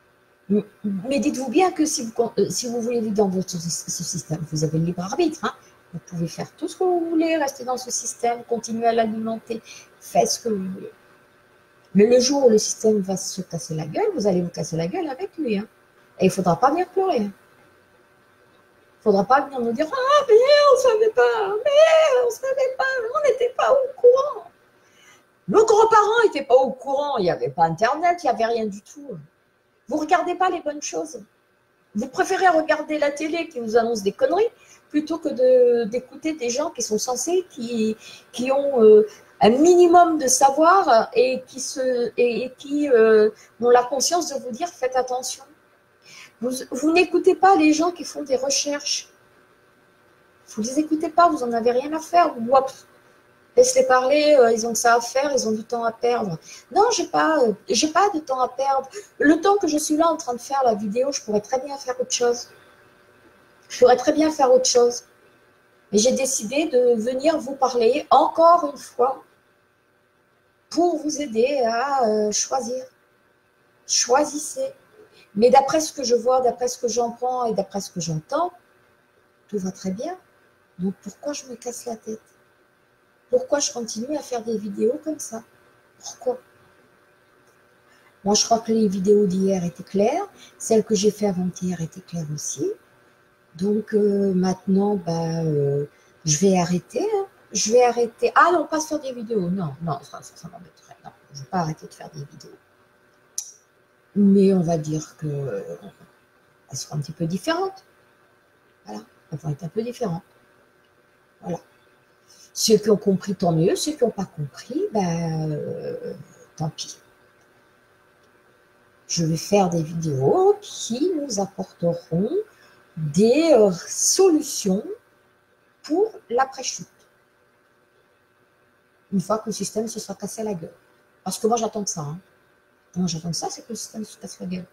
Mais dites-vous bien que si vous, si vous voulez vivre dans votre, ce système, vous avez le libre arbitre. Hein. Vous pouvez faire tout ce que vous voulez, rester dans ce système, continuer à l'alimenter, faites ce que vous voulez. Mais le jour où le système va se casser la gueule, vous allez vous casser la gueule avec lui. Hein. Et il ne faudra pas venir pleurer. Il ne faudra pas venir nous dire « Ah, mais on ne savait pas, mais on ne savait pas, on n'était pas au courant. » Nos grands-parents n'étaient pas au courant, il n'y avait pas Internet, il n'y avait rien du tout. Vous ne regardez pas les bonnes choses. Vous préférez regarder la télé qui vous annonce des conneries plutôt que d'écouter de, des gens qui sont censés, qui, qui ont euh, un minimum de savoir et qui, se, et, et qui euh, ont la conscience de vous dire faites attention. Vous, vous n'écoutez pas les gens qui font des recherches. Vous ne les écoutez pas, vous n'en avez rien à faire. Vous, hop, laissez-les parler, euh, ils ont que ça à faire, ils ont du temps à perdre. Non, je n'ai pas, euh, j'ai pas de temps à perdre. Le temps que je suis là en train de faire la vidéo, je pourrais très bien faire autre chose. Je pourrais très bien faire autre chose. Mais j'ai décidé de venir vous parler encore une fois pour vous aider à euh, choisir. Choisissez. Mais d'après ce que je vois, d'après ce que j'entends et d'après ce que j'entends, tout va très bien. Donc pourquoi je me casse la tête? Pourquoi je continue à faire des vidéos comme ça? Pourquoi? Moi, je crois que les vidéos d'hier étaient claires. Celles que j'ai fait avant-hier étaient claires aussi. Donc euh, maintenant, bah, euh, je vais arrêter. Hein. Je vais arrêter. Ah non, pas se faire des vidéos. Non, non, ça, ça, ça m'embêterait. Non, je ne vais pas arrêter de faire des vidéos. Mais on va dire que euh, elles seront un petit peu différentes. Voilà, elles vont être un peu différentes. Voilà. Ceux qui ont compris, tant mieux. Ceux qui n'ont pas compris, ben, euh, tant pis. Je vais faire des vidéos qui nous apporteront des euh, solutions pour l'après-chute. Une fois que le système se sera cassé la gueule. Parce que moi, j'attends que ça. Hein. Moi, j'attends que ça, c'est que le système se casse la gueule.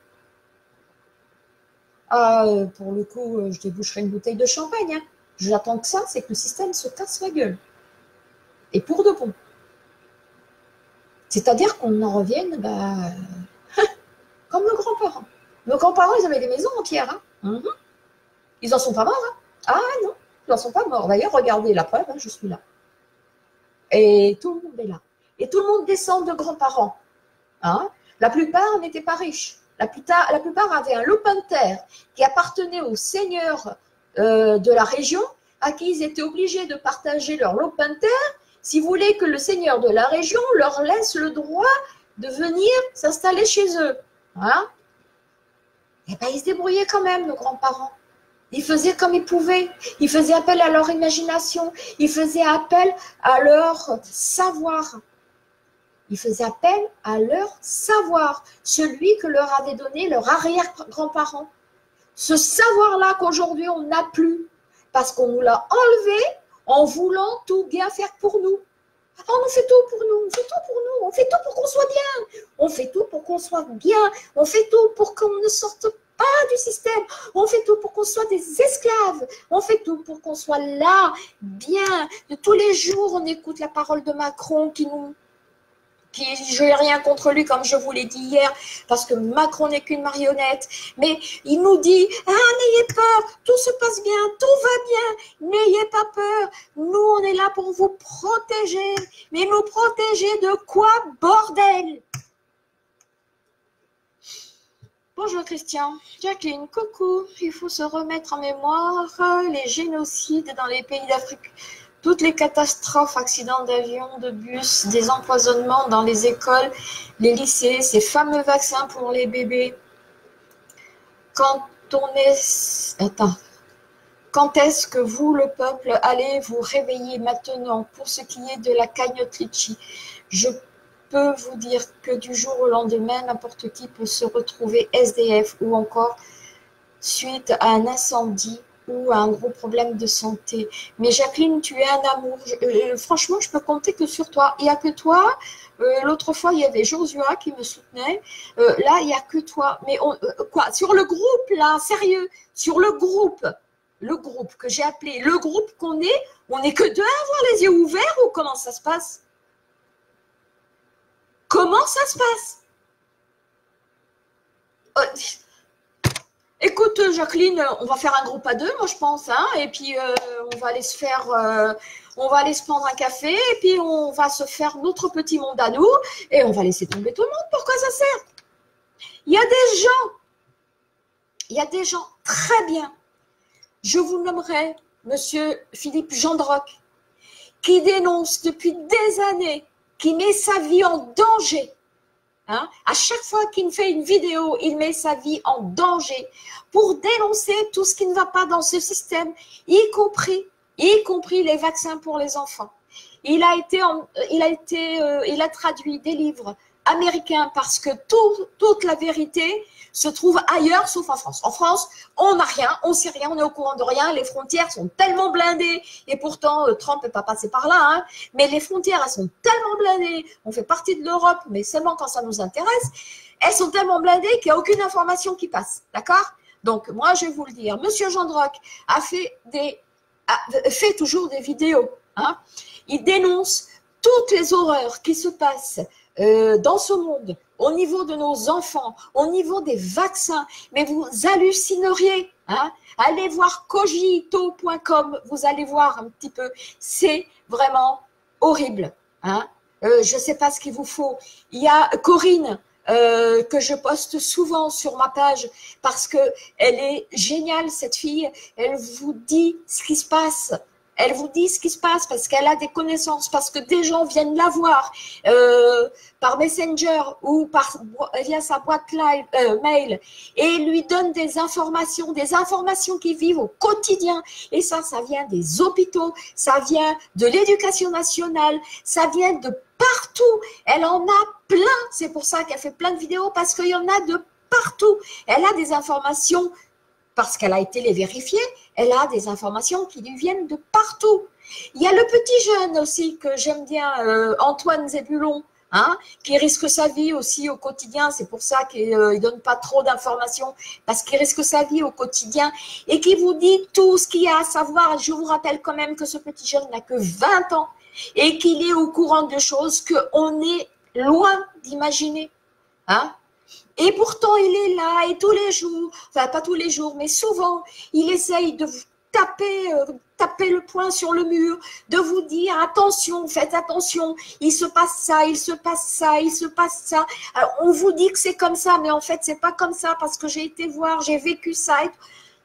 Ah, euh, pour le coup, euh, je déboucherai une bouteille de champagne. Hein. J'attends que ça, c'est que le système se casse la gueule. Et pour de bon. C'est-à-dire qu'on en revienne, bah, comme nos grands-parents. Nos grands-parents, ils avaient des maisons entières. Hein. Mm-hmm. Ils n'en sont pas morts. Hein. Ah non, ils n'en sont pas morts. D'ailleurs, regardez la preuve, hein, je suis là. Et tout le monde est là. Et tout le monde descend de grands-parents. Hein. La plupart n'étaient pas riches. La plupart, la plupart avaient un lopin de terre qui appartenait aux seigneurs euh, de la région, à qui ils étaient obligés de partager leur lopin de terre, s'ils voulaient que le seigneur de la région leur laisse le droit de venir s'installer chez eux. Hein. Et bien, ils se débrouillaient quand même, nos grands-parents. Ils faisaient comme ils pouvaient. Ils faisaient appel à leur imagination. Ils faisaient appel à leur savoir. Ils faisaient appel à leur savoir, celui que leur avait donné leur arrière-grand-parent. Ce savoir-là qu'aujourd'hui on n'a plus, parce qu'on nous l'a enlevé en voulant tout bien faire pour nous. On fait tout pour nous, on fait tout pour nous, on fait tout pour qu'on soit bien, on fait tout pour qu'on soit bien, on fait tout pour qu'on ne sorte pas du système, on fait tout pour qu'on soit des esclaves, on fait tout pour qu'on soit là, bien. De tous les jours, on écoute la parole de Macron qui nous... Qui, je n'ai rien contre lui, comme je vous l'ai dit hier, parce que Macron n'est qu'une marionnette, mais il nous dit « Ah, n'ayez peur, tout se passe bien, tout va bien, n'ayez pas peur, nous, on est là pour vous protéger. » Mais nous protéger de quoi, bordel? Bonjour Christian. Jacqueline, coucou. Il faut se remettre en mémoire les génocides dans les pays d'Afrique. Toutes les catastrophes, accidents d'avion, de bus, des empoisonnements dans les écoles, les lycées, ces fameux vaccins pour les bébés. Quand on est... Attends. Quand est-ce que vous, le peuple, allez vous réveiller maintenant pour ce qui est de la cagnotte litchi? Je peux vous dire que du jour au lendemain, n'importe qui peut se retrouver S D F ou encore suite à un incendie ou un gros problème de santé. Mais Jacqueline, tu es un amour. Je, euh, franchement, je peux compter que sur toi. Il n'y a que toi. Euh, L'autre fois, il y avait Josua qui me soutenait. Euh, là, il n'y a que toi. Mais on, euh, quoi? Sur le groupe, là, sérieux, sur le groupe, le groupe que j'ai appelé, le groupe qu'on est, on n'est que deux à avoir les yeux ouverts ou comment ça se passe? Comment ça se passe? euh, Écoute, Jacqueline, on va faire un groupe à deux, moi je pense, hein, et puis euh, on va aller se faire, euh, on va aller se prendre un café, et puis on va se faire notre petit monde à nous, et on va laisser tomber tout le monde. Pourquoi ça sert? Il y a des gens, il y a des gens très bien. Je vous nommerai Monsieur Philippe Gendroc, qui dénonce depuis des années, qui met sa vie en danger. Hein? À chaque fois qu'il fait une vidéo, il met sa vie en danger pour dénoncer tout ce qui ne va pas dans ce système, y compris, y compris les vaccins pour les enfants. Il a été, en, il a été, euh, il a traduit des livres américains parce que tout, toute la vérité se trouve ailleurs sauf en France. En France, on n'a rien, on ne sait rien, on est au courant de rien, les frontières sont tellement blindées et pourtant euh, Trump n'est pas passé par là, hein, mais les frontières, elles sont tellement blindées, on fait partie de l'Europe, mais seulement quand ça nous intéresse, elles sont tellement blindées qu'il n'y a aucune information qui passe, d'accord? Donc, moi, je vais vous le dire, Monsieur Gendroc a fait, des, a fait toujours des vidéos, hein, il dénonce toutes les horreurs qui se passent euh, dans ce monde, au niveau de nos enfants, au niveau des vaccins, mais vous hallucineriez. Hein? Allez voir cogito point com, vous allez voir un petit peu, c'est vraiment horrible. Hein? Euh, je ne sais pas ce qu'il vous faut. Il y a Corinne, euh, que je poste souvent sur ma page, parce qu'elle est géniale, cette fille, elle vous dit ce qui se passe. Elle vous dit ce qui se passe parce qu'elle a des connaissances, parce que des gens viennent la voir euh, par Messenger ou par, via sa boîte live, euh, mail et lui donnent des informations, des informations qui vivent au quotidien. Et ça, ça vient des hôpitaux, ça vient de l'éducation nationale, ça vient de partout. Elle en a plein. C'est pour ça qu'elle fait plein de vidéos, parce qu'il y en a de partout. Elle a des informations parce qu'elle a été les vérifier, elle a des informations qui lui viennent de partout. Il y a le petit jeune aussi que j'aime bien, euh, Antoine Zébulon, hein, qui risque sa vie aussi au quotidien. C'est pour ça qu'il ne euh, donne pas trop d'informations, parce qu'il risque sa vie au quotidien et qui vous dit tout ce qu'il y a à savoir. Je vous rappelle quand même que ce petit jeune n'a que vingt ans et qu'il est au courant de choses qu'on est loin d'imaginer. Hein? Et pourtant, il est là et tous les jours, enfin pas tous les jours, mais souvent, il essaye de vous taper, euh, taper le poing sur le mur, de vous dire attention, faites attention, il se passe ça, il se passe ça, il se passe ça. Alors, on vous dit que c'est comme ça, mais en fait, c'est pas comme ça parce que j'ai été voir, j'ai vécu ça. Et,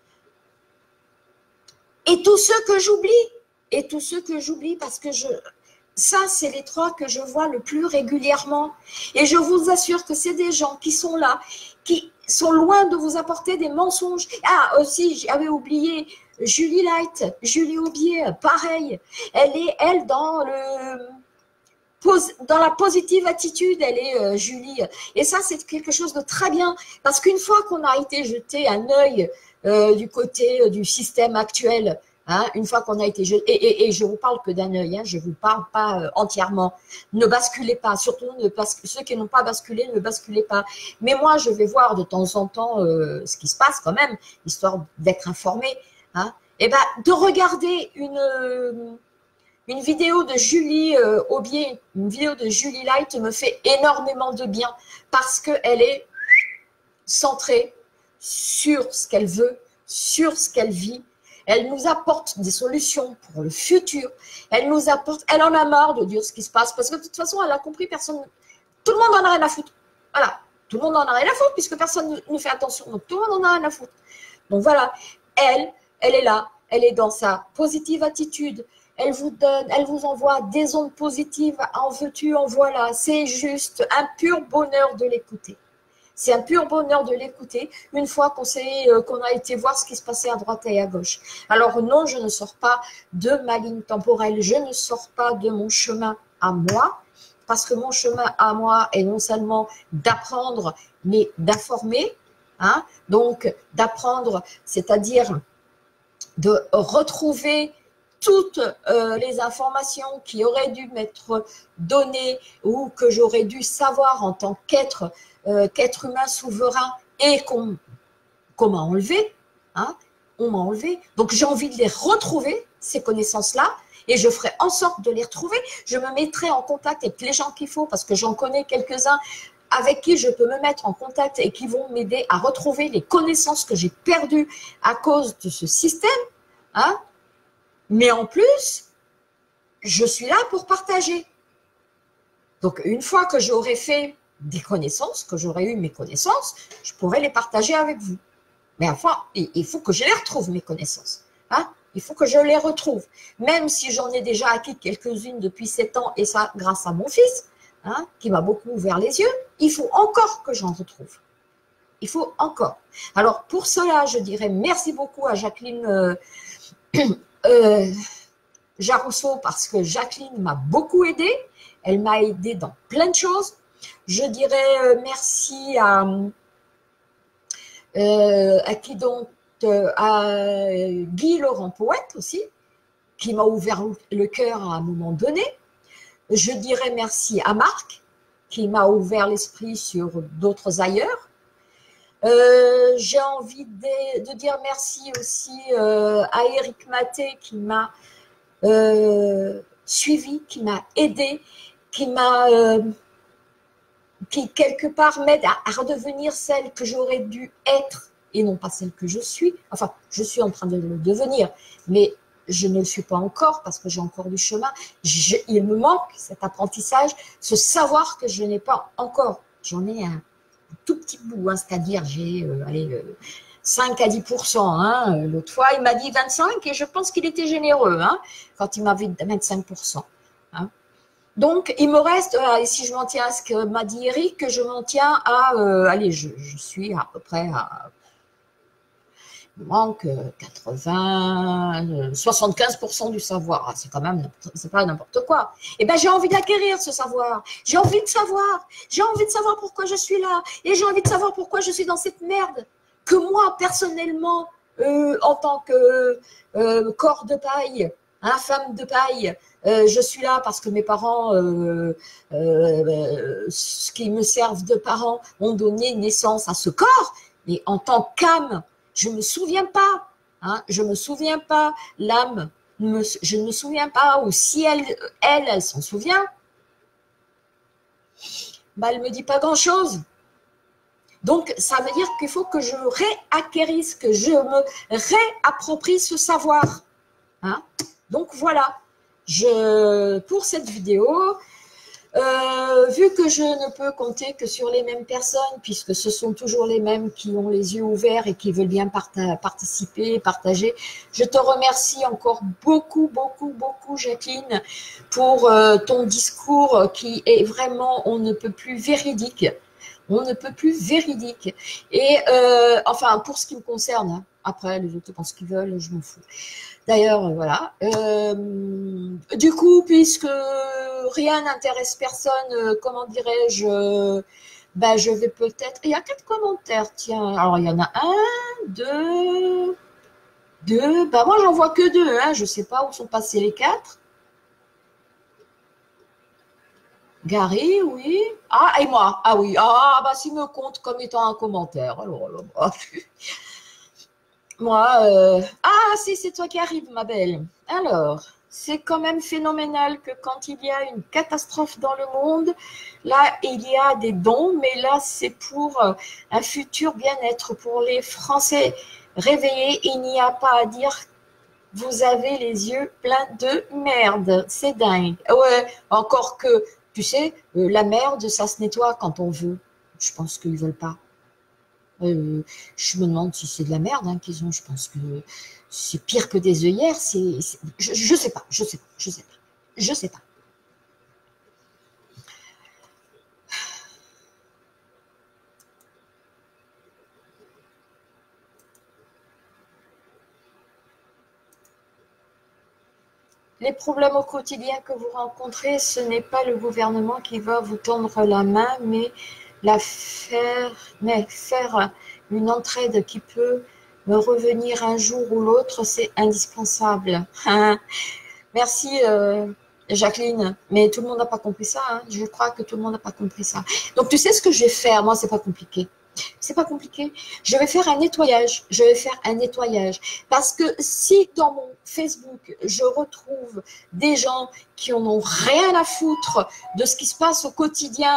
et tous ceux que j'oublie, et tous ceux que j'oublie parce que je... Ça, c'est les trois que je vois le plus régulièrement. Et je vous assure que c'est des gens qui sont là, qui sont loin de vous apporter des mensonges. Ah, aussi, j'avais oublié Julie Light, Julie Aubier, pareil. Elle est, elle, dans le... dans la positive attitude, elle est euh, Julie. Et ça, c'est quelque chose de très bien. Parce qu'une fois qu'on a été jeté un œil euh, du côté euh, du système actuel, hein, une fois qu'on a été jeté, et, et, et je vous parle que d'un œil, hein, je ne vous parle pas euh, entièrement. Ne basculez pas, surtout ne basculez, ceux qui n'ont pas basculé, ne basculez pas. Mais moi, je vais voir de temps en temps euh, ce qui se passe quand même, histoire d'être informé. Hein. Et ben, de regarder une... Euh, Une vidéo de Julie euh, Aubier, une vidéo de Julie Light me fait énormément de bien parce qu'elle est centrée sur ce qu'elle veut, sur ce qu'elle vit. Elle nous apporte des solutions pour le futur. Elle nous apporte, elle en a marre de dire ce qui se passe parce que de toute façon, elle a compris, personne, tout le monde en a rien à foutre. Voilà, tout le monde en a rien à foutre puisque personne ne fait attention. Donc tout le monde en a rien à foutre. Donc voilà, elle, elle est là, elle est dans sa positive attitude. Elle vous donne, elle vous envoie des ondes positives, en veux-tu, en voilà. C'est juste un pur bonheur de l'écouter. C'est un pur bonheur de l'écouter une fois qu'on sait, euh, qu'on a été voir ce qui se passait à droite et à gauche. Alors non, je ne sors pas de ma ligne temporelle, je ne sors pas de mon chemin à moi, parce que mon chemin à moi est non seulement d'apprendre, mais d'informer. Hein, donc d'apprendre, c'est-à-dire de retrouver toutes euh, les informations qui auraient dû m'être données ou que j'aurais dû savoir en tant qu'être euh, qu'être humain souverain et qu'on qu'on m'a enlevé, hein, on m'a enlevé. Donc j'ai envie de les retrouver, ces connaissances-là, et je ferai en sorte de les retrouver. Je me mettrai en contact avec les gens qu'il faut, parce que j'en connais quelques-uns avec qui je peux me mettre en contact et qui vont m'aider à retrouver les connaissances que j'ai perdues à cause de ce système. Hein. Mais en plus, je suis là pour partager. Donc, une fois que j'aurai fait des connaissances, que j'aurai eu mes connaissances, je pourrai les partager avec vous. Mais enfin, il faut que je les retrouve, mes connaissances. Hein. Il faut que je les retrouve. Même si j'en ai déjà acquis quelques-unes depuis sept ans, et ça grâce à mon fils, hein, qui m'a beaucoup ouvert les yeux, il faut encore que j'en retrouve. Il faut encore. Alors, pour cela, je dirais merci beaucoup à Jacqueline euh, euh, Jarousseau, parce que Jacqueline m'a beaucoup aidée. Elle m'a aidée dans plein de choses. Je dirais euh, merci à, euh, à qui donc euh, à Guy Laurent Poète aussi, qui m'a ouvert le cœur à un moment donné. Je dirais merci à Marc, qui m'a ouvert l'esprit sur d'autres ailleurs. Euh, J'ai envie de, de dire merci aussi euh, à Eric Maté, qui m'a euh, suivi, qui m'a aidé, qui m'a, euh, qui quelque part m'aide à, à redevenir celle que j'aurais dû être et non pas celle que je suis. Enfin, je suis en train de le devenir, mais je ne le suis pas encore parce que j'ai encore du chemin. Je, il me manque cet apprentissage, ce savoir que je n'ai pas encore. J'en ai un, un tout petit bout, hein, c'est-à-dire j'ai euh, allez, euh, cinq à dix pour cent. Hein. L'autre fois, il m'a dit vingt-cinq et je pense qu'il était généreux hein, quand il m'avait dit vingt-cinq pour cent. Hein. Donc, il me reste, euh, et si je m'en tiens à ce que m'a dit Eric, je m'en tiens à, euh, allez, je, je suis à peu près à, il manque quatre-vingts, soixante-quinze pour cent du savoir. C'est quand même, c'est pas n'importe quoi. Eh bien, j'ai envie d'acquérir ce savoir. J'ai envie de savoir. J'ai envie de savoir pourquoi je suis là. Et j'ai envie de savoir pourquoi je suis dans cette merde. Que moi, personnellement, euh, en tant que euh, corps de paille, hein, femme de paille, euh, je suis là parce que mes parents, euh, euh, ce qui me servent de parents, ont donné naissance à ce corps. Mais en tant qu'âme, je ne me souviens pas, hein, je ne me souviens pas, l'âme, je ne me souviens pas, ou si elle, elle, elle s'en souvient, bah, elle ne me dit pas grand-chose. Donc, ça veut dire qu'il faut que je réacquérisse, que je me réapproprie ce savoir. Hein. Donc, voilà, je, pour cette vidéo, Euh, vu que je ne peux compter que sur les mêmes personnes, puisque ce sont toujours les mêmes qui ont les yeux ouverts et qui veulent bien parta- participer, partager, je te remercie encore beaucoup, beaucoup, beaucoup, Jacqueline, pour euh, ton discours qui est vraiment, on ne peut plus véridique. On ne peut plus véridique. Et euh, enfin, pour ce qui me concerne, hein, après, les autres pensent ce qu'ils veulent, je m'en fous. D'ailleurs, voilà. Euh, du coup, puisque rien n'intéresse personne, euh, comment dirais-je, ben, je vais peut-être… Il y a quatre commentaires, tiens. Alors, il y en a un, deux, deux. Ben, moi, j'en vois que deux. Hein. Je ne sais pas où sont passés les quatre. Gary, oui. Ah, et moi. Ah oui. Ah, bah, s'il me compte comme étant un commentaire. Alors, alors bah. Moi, euh... ah, si, c'est toi qui arrives, ma belle. Alors, c'est quand même phénoménal que quand il y a une catastrophe dans le monde, là, il y a des dons, mais là, c'est pour un futur bien-être pour les Français réveillés. Il n'y a pas à dire, vous avez les yeux pleins de merde. C'est dingue. Ouais, encore que, tu sais, la merde, ça se nettoie quand on veut. Je pense qu'ils ne veulent pas. Euh, je me demande si c'est de la merde hein, qu'ils ont. Je pense que c'est pire que des œillères. C'est, c'est, je, je sais pas, je sais pas, je sais pas, je sais pas. Les problèmes au quotidien que vous rencontrez, ce n'est pas le gouvernement qui va vous tendre la main, mais la faire, mais faire une entraide qui peut me revenir un jour ou l'autre, c'est indispensable. Merci euh, Jacqueline, mais tout le monde n'a pas compris ça. Hein. Je crois que tout le monde n'a pas compris ça. Donc tu sais ce que je vais faire, moi c'est pas compliqué. C'est pas compliqué. Je vais faire un nettoyage. Je vais faire un nettoyage. Parce que si dans mon Facebook, je retrouve des gens qui en ont rien à foutre de ce qui se passe au quotidien,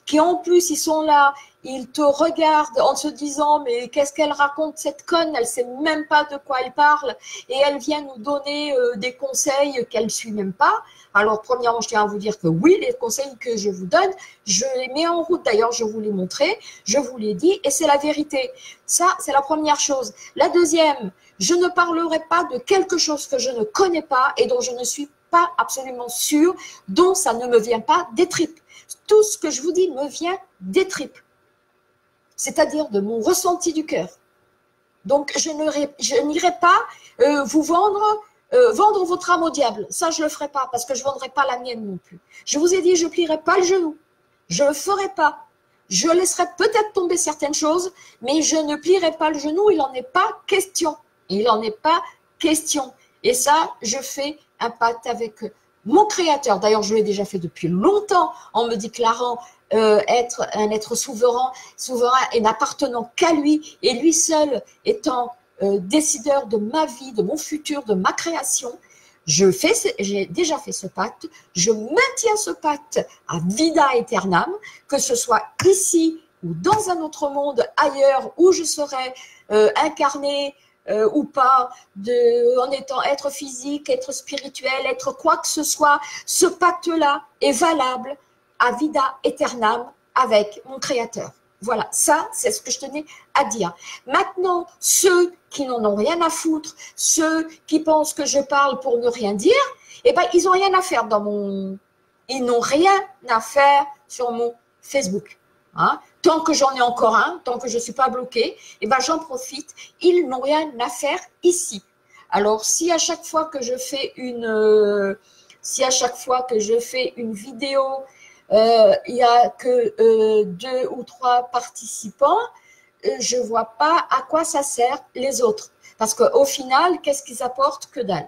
qui en plus, ils sont là, ils te regardent en se disant, mais qu'est-ce qu'elle raconte cette conne, elle ne sait même pas de quoi elle parle, et elle vient nous donner euh, des conseils qu'elle ne suit même pas. Alors, premièrement, je tiens à vous dire que oui, les conseils que je vous donne, je les mets en route. D'ailleurs, je vous les montré, je vous l'ai dit, et c'est la vérité. Ça, c'est la première chose. La deuxième, je ne parlerai pas de quelque chose que je ne connais pas et dont je ne suis pas absolument sûre, dont ça ne me vient pas des tripes. Tout ce que je vous dis me vient des tripes, c'est-à-dire de mon ressenti du cœur. Donc, je n'irai pas euh, vous vendre, euh, vendre votre âme au diable. Ça, je ne le ferai pas parce que je ne vendrai pas la mienne non plus. Je vous ai dit, je ne plierai pas le genou. Je ne le ferai pas. Je laisserai peut-être tomber certaines choses, mais je ne plierai pas le genou. Il n'en est pas question. Il n'en est pas question. Et ça, je fais un pacte avec mon Créateur. D'ailleurs, je l'ai déjà fait depuis longtemps en me déclarant euh, être un être souverain, souverain et n'appartenant qu'à lui, et lui seul étant euh, décideur de ma vie, de mon futur, de ma création. Je fais, j'ai déjà fait ce pacte, je maintiens ce pacte à vida aeternam, que ce soit ici ou dans un autre monde ailleurs où je serai euh, incarné euh, ou pas, de, en étant être physique, être spirituel, être quoi que ce soit, ce pacte-là est valable à vida aeternam avec mon Créateur. Voilà, ça, c'est ce que je tenais à dire. Maintenant, ceux qui n'en ont rien à foutre, ceux qui pensent que je parle pour ne rien dire, eh ben, ils n'ont rien à faire dans mon... Ils n'ont rien à faire sur mon Facebook. Hein. Tant que j'en ai encore un, tant que je ne suis pas bloquée, eh ben, j'en profite. Ils n'ont rien à faire ici. Alors, si à chaque fois que je fais une... Euh, si à chaque fois que je fais une vidéo, Euh, il n'y a que euh, deux ou trois participants, euh, je ne vois pas à quoi ça sert les autres. Parce qu'au final, qu'est-ce qu'ils apportent? Que dalle.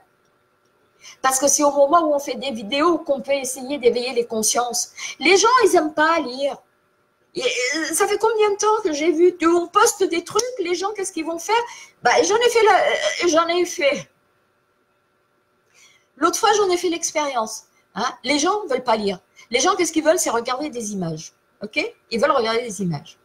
Parce que c'est au moment où on fait des vidéos qu'on peut essayer d'éveiller les consciences. Les gens, ils n'aiment pas lire. Et ça fait combien de temps que j'ai vu, on poste des trucs, les gens, qu'est-ce qu'ils vont faire? Bah, j'en ai fait, la, j'en ai fait. L'autre fois, j'en ai fait l'expérience. Hein? Les gens ne veulent pas lire. Les gens, qu'est-ce qu'ils veulent? C'est regarder des images. Ok? Ils veulent regarder des images.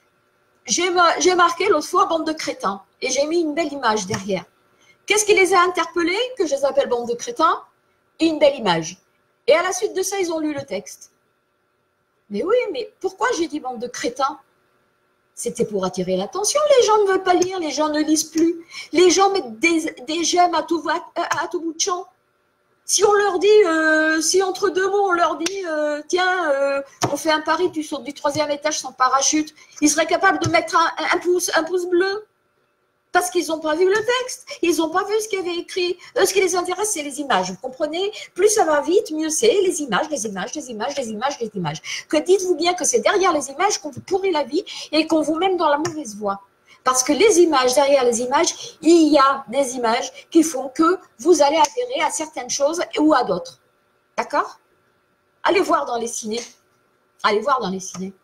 J'ai marqué l'autre fois bande de crétins et j'ai mis une belle image derrière. Qu'est-ce qui les a interpellés? Que je les appelle bande de crétins et une belle image. Et à la suite de ça, ils ont lu le texte. Mais oui, mais pourquoi j'ai dit bande de crétins? C'était pour attirer l'attention. Les gens ne veulent pas lire, les gens ne lisent plus. Les gens mettent des, des j'aime à tout, à, à tout bout de champ. Si on leur dit, euh, si entre deux mots, on leur dit, euh, tiens, euh, on fait un pari, tu sautes du troisième étage sans parachute, ils seraient capables de mettre un, un, pouce, un pouce bleu parce qu'ils n'ont pas vu le texte, ils n'ont pas vu ce qu'il y avait écrit. Eux, ce qui les intéresse, c'est les images. Vous comprenez? Plus ça va vite, mieux c'est. Les images, les images, les images, les images, les images. Que dites-vous bien que c'est derrière les images qu'on vous pourrit la vie et qu'on vous mène dans la mauvaise voie. Parce que les images, derrière les images, il y a des images qui font que vous allez adhérer à certaines choses ou à d'autres. D'accord? Allez voir dans les cinés. Allez voir dans les cinés.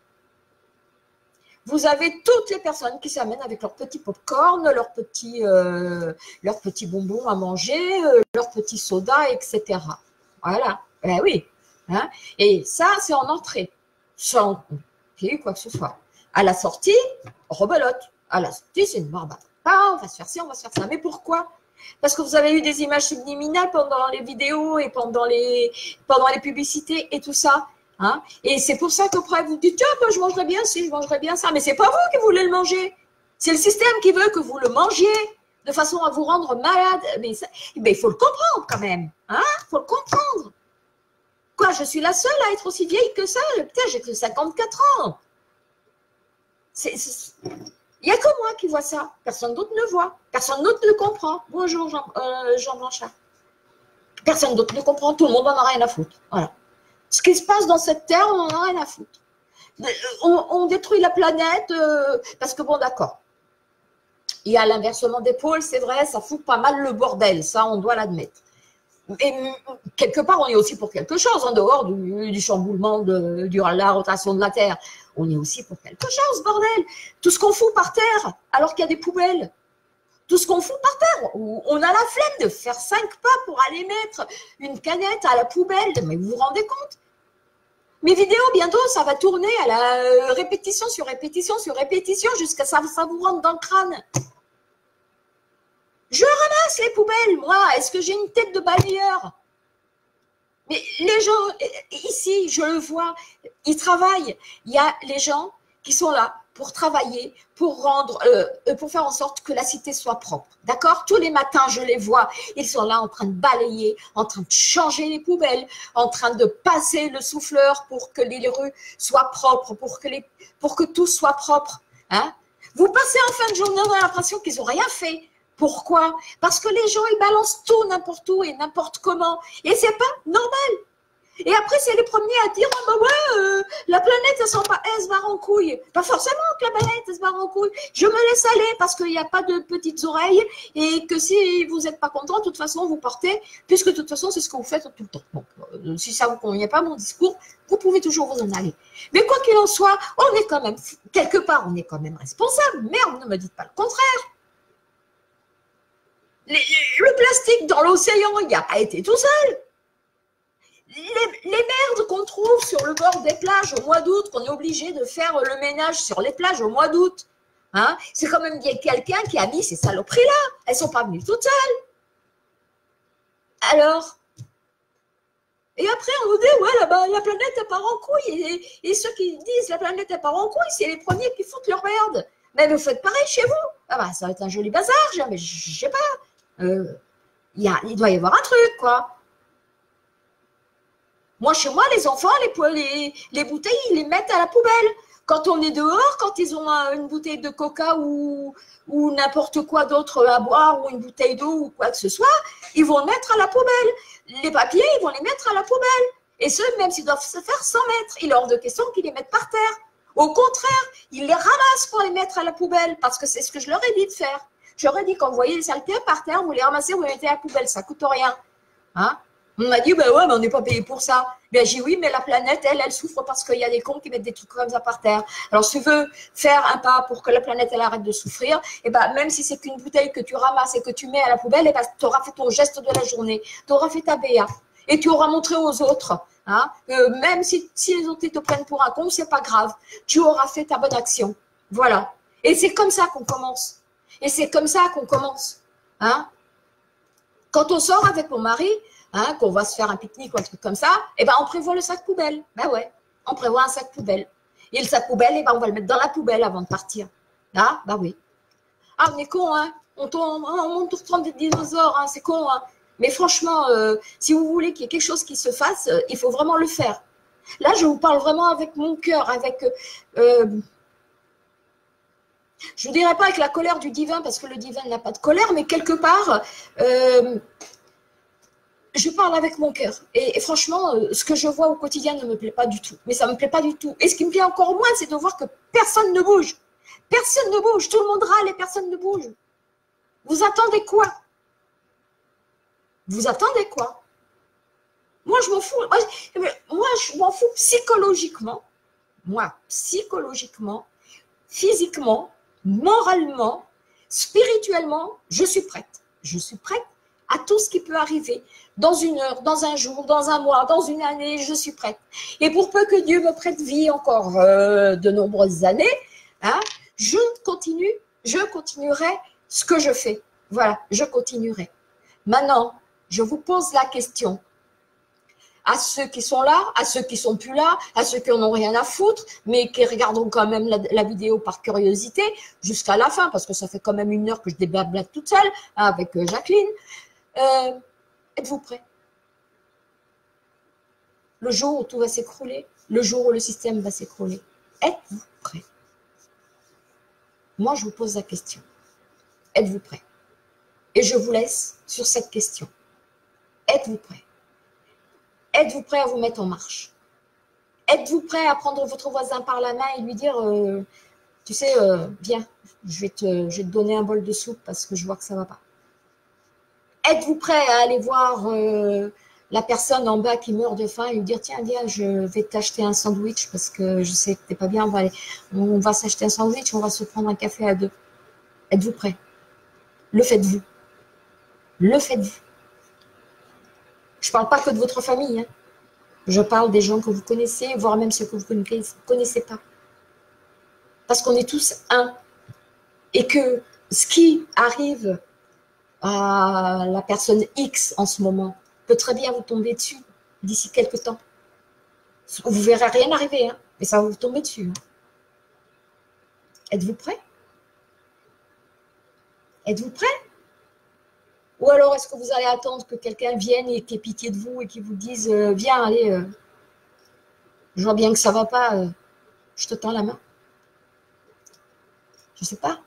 Vous avez toutes les personnes qui s'amènent avec leur petit pop-corn, leurs petits, euh, leurs petits bonbons à manger, euh, leurs petits sodas, et cetera. Voilà. Ben oui. Hein? Et ça, c'est en entrée. Sans qu'il y ait eu quoi que ce soit. À la sortie, rebelote. À la sortie, c'est une barbe. Ah, on va se faire ci, on va se faire ça. Mais pourquoi? Parce que vous avez eu des images subliminales pendant les vidéos et pendant les, pendant les publicités et tout ça. Hein? Et c'est pour ça qu'après, vous dites, tiens, ben, je mangerais bien ci, je mangerais bien ça. Mais ce n'est pas vous qui voulez le manger. C'est le système qui veut que vous le mangiez de façon à vous rendre malade. Mais ça, ben, il faut le comprendre quand même. Il hein? faut le comprendre. Quoi, je suis la seule à être aussi vieille que ça? Putain, j'ai que cinquante-quatre ans. C'est... Il n'y a que moi qui vois ça. Personne d'autre ne voit. Personne d'autre ne comprend. Bonjour Jean, euh, Jean Blanchard. Personne d'autre ne comprend. Tout le monde n'en a rien à foutre. Voilà. Ce qui se passe dans cette terre, on n'en a rien à foutre. On, on détruit la planète euh, parce que bon, d'accord. Il y a l'inversement des pôles, c'est vrai, ça fout pas mal le bordel. Ça, on doit l'admettre. Et quelque part, on est aussi pour quelque chose, en dehors du, du chamboulement de, de la rotation de la Terre. On est aussi pour quelque chose, bordel. Tout ce qu'on fout par terre, alors qu'il y a des poubelles. Tout ce qu'on fout par terre. On a la flemme de faire cinq pas pour aller mettre une canette à la poubelle. Mais vous vous rendez compte? Mes vidéos, bientôt, ça va tourner à la euh, répétition sur répétition sur répétition jusqu'à ça, ça vous rentre dans le crâne. Je ramasse les poubelles, moi. Est-ce que j'ai une tête de balayeur? Mais les gens, ici, je le vois, ils travaillent. Il y a les gens qui sont là pour travailler, pour rendre, euh, pour faire en sorte que la cité soit propre. D'accord? Tous les matins, je les vois. Ils sont là en train de balayer, en train de changer les poubelles, en train de passer le souffleur pour que les rues soient propres, pour que, les, pour que tout soit propre. Hein? Vous passez en fin de journée, on a l'impression qu'ils n'ont rien fait. Pourquoi? Parce que les gens, ils balancent tout n'importe où et n'importe comment. Et c'est pas normal. Et après, c'est les premiers à dire, oh, bah ouais, euh, la planète, elle, sent pas, elle se barre en couille. Pas forcément que la planète, elle se barre en couille. Je me laisse aller parce qu'il n'y a pas de petites oreilles et que si vous n'êtes pas content, de toute façon, vous partez, puisque de toute façon, c'est ce que vous faites tout le temps. Bon, euh, si ça ne vous convient pas, mon discours, vous pouvez toujours vous en aller. Mais quoi qu'il en soit, on est quand même, quelque part, on est quand même responsable. Merde, ne me dites pas le contraire. Les, le plastique dans l'océan, il n'y a pas été tout seul. Les, les merdes qu'on trouve sur le bord des plages au mois d'août, qu'on est obligé de faire le ménage sur les plages au mois d'août, hein, c'est quand même quelqu'un qui a mis ces saloperies-là. Elles ne sont pas venues toutes seules. Alors, et après, on nous dit, ouais, la, la planète, elle part en couille. Et, et ceux qui disent la planète, elle part en couille, c'est les premiers qui foutent leur merde. Mais vous faites pareil chez vous. Ah bah, ça va être un joli bazar, mais je ne sais pas. Euh, y a, il doit y avoir un truc, quoi. Moi, chez moi, les enfants, les, les, les bouteilles, ils les mettent à la poubelle. Quand on est dehors, quand ils ont une bouteille de coca ou, ou n'importe quoi d'autre à boire ou une bouteille d'eau ou quoi que ce soit, ils vont le mettre à la poubelle. Les papiers, ils vont les mettre à la poubelle. Et ceux, même s'ils doivent se faire cent mètres, il est hors de question qu'ils les mettent par terre. Au contraire, ils les ramassent pour les mettre à la poubelle parce que c'est ce que je leur ai dit de faire. Je leur ai dit, quand vous voyez les saletés par terre, vous les ramassez, vous les mettez à la poubelle, ça ne coûte rien. Hein? On m'a dit, ben ouais, mais on n'est pas payé pour ça. Ben, j'ai dit, oui, mais la planète, elle, elle souffre parce qu'il y a des cons qui mettent des trucs comme ça par terre. Alors, si tu veux faire un pas pour que la planète, elle arrête de souffrir, et ben, même si c'est qu'une bouteille que tu ramasses et que tu mets à la poubelle, et ben, tu auras fait ton geste de la journée, tu auras fait ta B A. Et tu auras montré aux autres, hein, euh, même si, si les autres te prennent pour un con, c'est pas grave. Tu auras fait ta bonne action. Voilà. Et c'est comme ça qu'on commence. Et c'est comme ça qu'on commence. Hein. Quand on sort avec mon mari, hein, qu'on va se faire un pique-nique ou un truc comme ça, eh ben, on prévoit le sac poubelle. Ben ouais, on prévoit un sac poubelle. Et le sac poubelle, eh ben, on va le mettre dans la poubelle avant de partir. Ah, ben oui. Ah, on est con, hein. On, tourne, on monte tout le des dinosaures, hein. C'est con, hein. Mais franchement, euh, si vous voulez qu'il y ait quelque chose qui se fasse, euh, il faut vraiment le faire. Là, je vous parle vraiment avec mon cœur, avec... Euh, je ne dirais pas avec la colère du divin, parce que le divin n'a pas de colère, mais quelque part... Euh, je parle avec mon cœur. Et, et franchement, euh, ce que je vois au quotidien ne me plaît pas du tout. Mais ça ne me plaît pas du tout. Et ce qui me plaît encore moins, c'est de voir que personne ne bouge. Personne ne bouge. Tout le monde râle et personne ne bouge. Vous attendez quoi? Vous attendez quoi? Moi, je m'en fous. Moi, moi je m'en fous psychologiquement. Moi, psychologiquement, physiquement, moralement, spirituellement, je suis prête. Je suis prête à tout ce qui peut arriver. Dans une heure, dans un jour, dans un mois, dans une année, je suis prête. Et pour peu que Dieu me prête vie encore euh, de nombreuses années, hein, je continue, je continuerai ce que je fais. Voilà, je continuerai. Maintenant, je vous pose la question à ceux qui sont là, à ceux qui sont plus là, à ceux qui n'en ont rien à foutre, mais qui regarderont quand même la, la vidéo par curiosité jusqu'à la fin, parce que ça fait quand même une heure que je débablate toute seule hein, avec euh, Jacqueline. Euh, êtes-vous prêts? Le jour où tout va s'écrouler, le jour où le système va s'écrouler, êtes-vous prêts? Moi, je vous pose la question. Êtes-vous prêts? Et je vous laisse sur cette question. Êtes-vous prêts? Êtes-vous prêt à vous mettre en marche? Êtes-vous prêt à prendre votre voisin par la main et lui dire, euh, tu sais, euh, viens, je vais, te, je vais te donner un bol de soupe parce que je vois que ça ne va pas. Êtes-vous prêt à aller voir euh, la personne en bas qui meurt de faim et lui dire, tiens, viens, je vais t'acheter un sandwich parce que je sais que tu n'es pas bien, on va, aller, on va s'acheter un sandwich, on va se prendre un café à deux. Êtes-vous prêt? Le faites-vous. Le faites-vous. Je ne parle pas que de votre famille, hein. Je parle des gens que vous connaissez, voire même ceux que vous ne connaissez pas. Parce qu'on est tous un. Et que ce qui arrive à la personne X en ce moment peut très bien vous tomber dessus d'ici quelques temps. Vous ne verrez rien arriver, hein, mais ça va vous tomber dessus. Hein. Êtes-vous prêts? Êtes-vous prêts? Ou alors est-ce que vous allez attendre que quelqu'un vienne et qu'il ait pitié de vous et qu'il vous dise euh, viens, allez, euh, je vois bien que ça ne va pas, euh, je te tends la main. Je ne sais pas.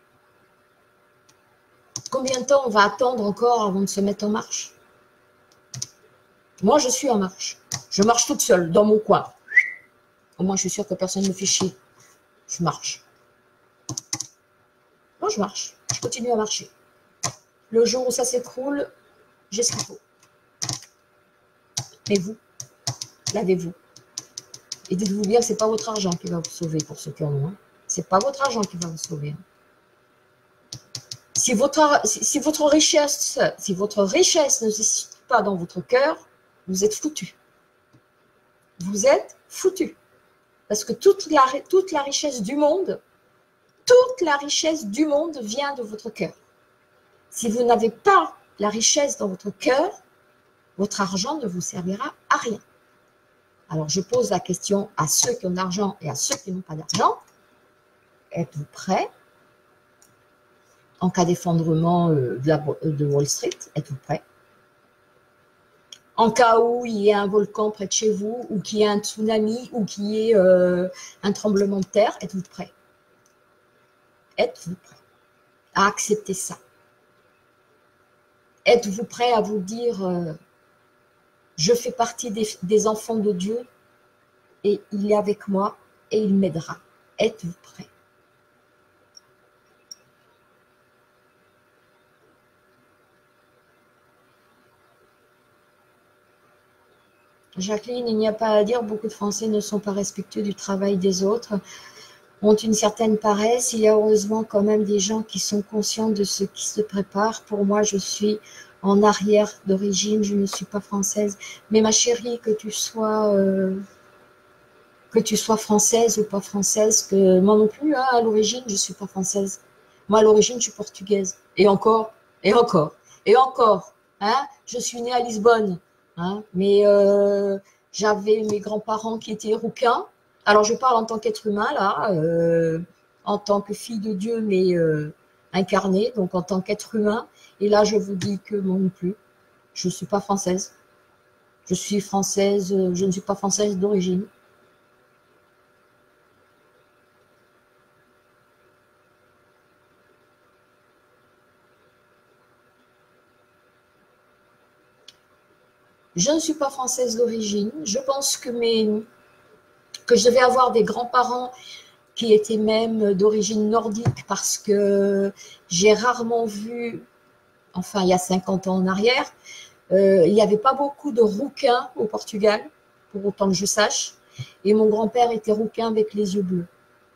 Combien de temps on va attendre encore avant de se mettre en marche? Moi, je suis en marche. Je marche toute seule, dans mon coin. Au moins, je suis sûre que personne ne me fait chier. Je marche. Moi, je marche. Je continue à marcher. Le jour où ça s'écroule, j'ai ce qu'il faut. Mais vous, lavez-vous. Et dites-vous bien que ce n'est pas votre argent qui va vous sauver pour ceux qui en ont. Hein. Ce n'est pas votre argent qui va vous sauver. Hein. Si votre, si, si votre richesse, si votre richesse ne se situe pas dans votre cœur, vous êtes foutu. Vous êtes foutu. Parce que toute la, toute la richesse du monde, toute la richesse du monde vient de votre cœur. Si vous n'avez pas la richesse dans votre cœur, votre argent ne vous servira à rien. Alors, je pose la question à ceux qui ont de l'argent et à ceux qui n'ont pas d'argent. Êtes-vous prêts? En cas d'effondrement de, de Wall Street, êtes-vous prêts? En cas où il y ait un volcan près de chez vous, ou qu'il y ait un tsunami, ou qu'il y ait euh, un tremblement de terre, êtes-vous prêts? Êtes-vous prêts à accepter ça? Êtes-vous prêts à vous dire euh, je fais partie des, des enfants de Dieu et il est avec moi et il m'aidera? Êtes-vous prêts? Jacqueline, il n'y a pas à dire, beaucoup de Français ne sont pas respectueux du travail des autres, ont une certaine paresse. Il y a heureusement quand même des gens qui sont conscients de ce qui se prépare. Pour moi, je suis en arrière d'origine, je ne suis pas française. Mais ma chérie, que tu sois, euh, que tu sois française ou pas française, que moi non plus, hein, à l'origine, je ne suis pas française. Moi, à l'origine, je suis portugaise. Et encore, et encore, et encore. Hein, je suis née à Lisbonne. Hein, mais euh, j'avais mes grands-parents qui étaient rouquins. Alors, je parle en tant qu'être humain, là, euh, en tant que fille de Dieu, mais euh, incarnée, donc en tant qu'être humain. Et là, je vous dis que moi non plus, je ne suis pas française. Je suis française, je ne suis pas française d'origine. Je ne suis pas française d'origine. Je pense que, mes, que je devais avoir des grands-parents qui étaient même d'origine nordique parce que j'ai rarement vu, enfin il y a cinquante ans en arrière, euh, il n'y avait pas beaucoup de rouquins au Portugal, pour autant que je sache, et mon grand-père était rouquin avec les yeux bleus.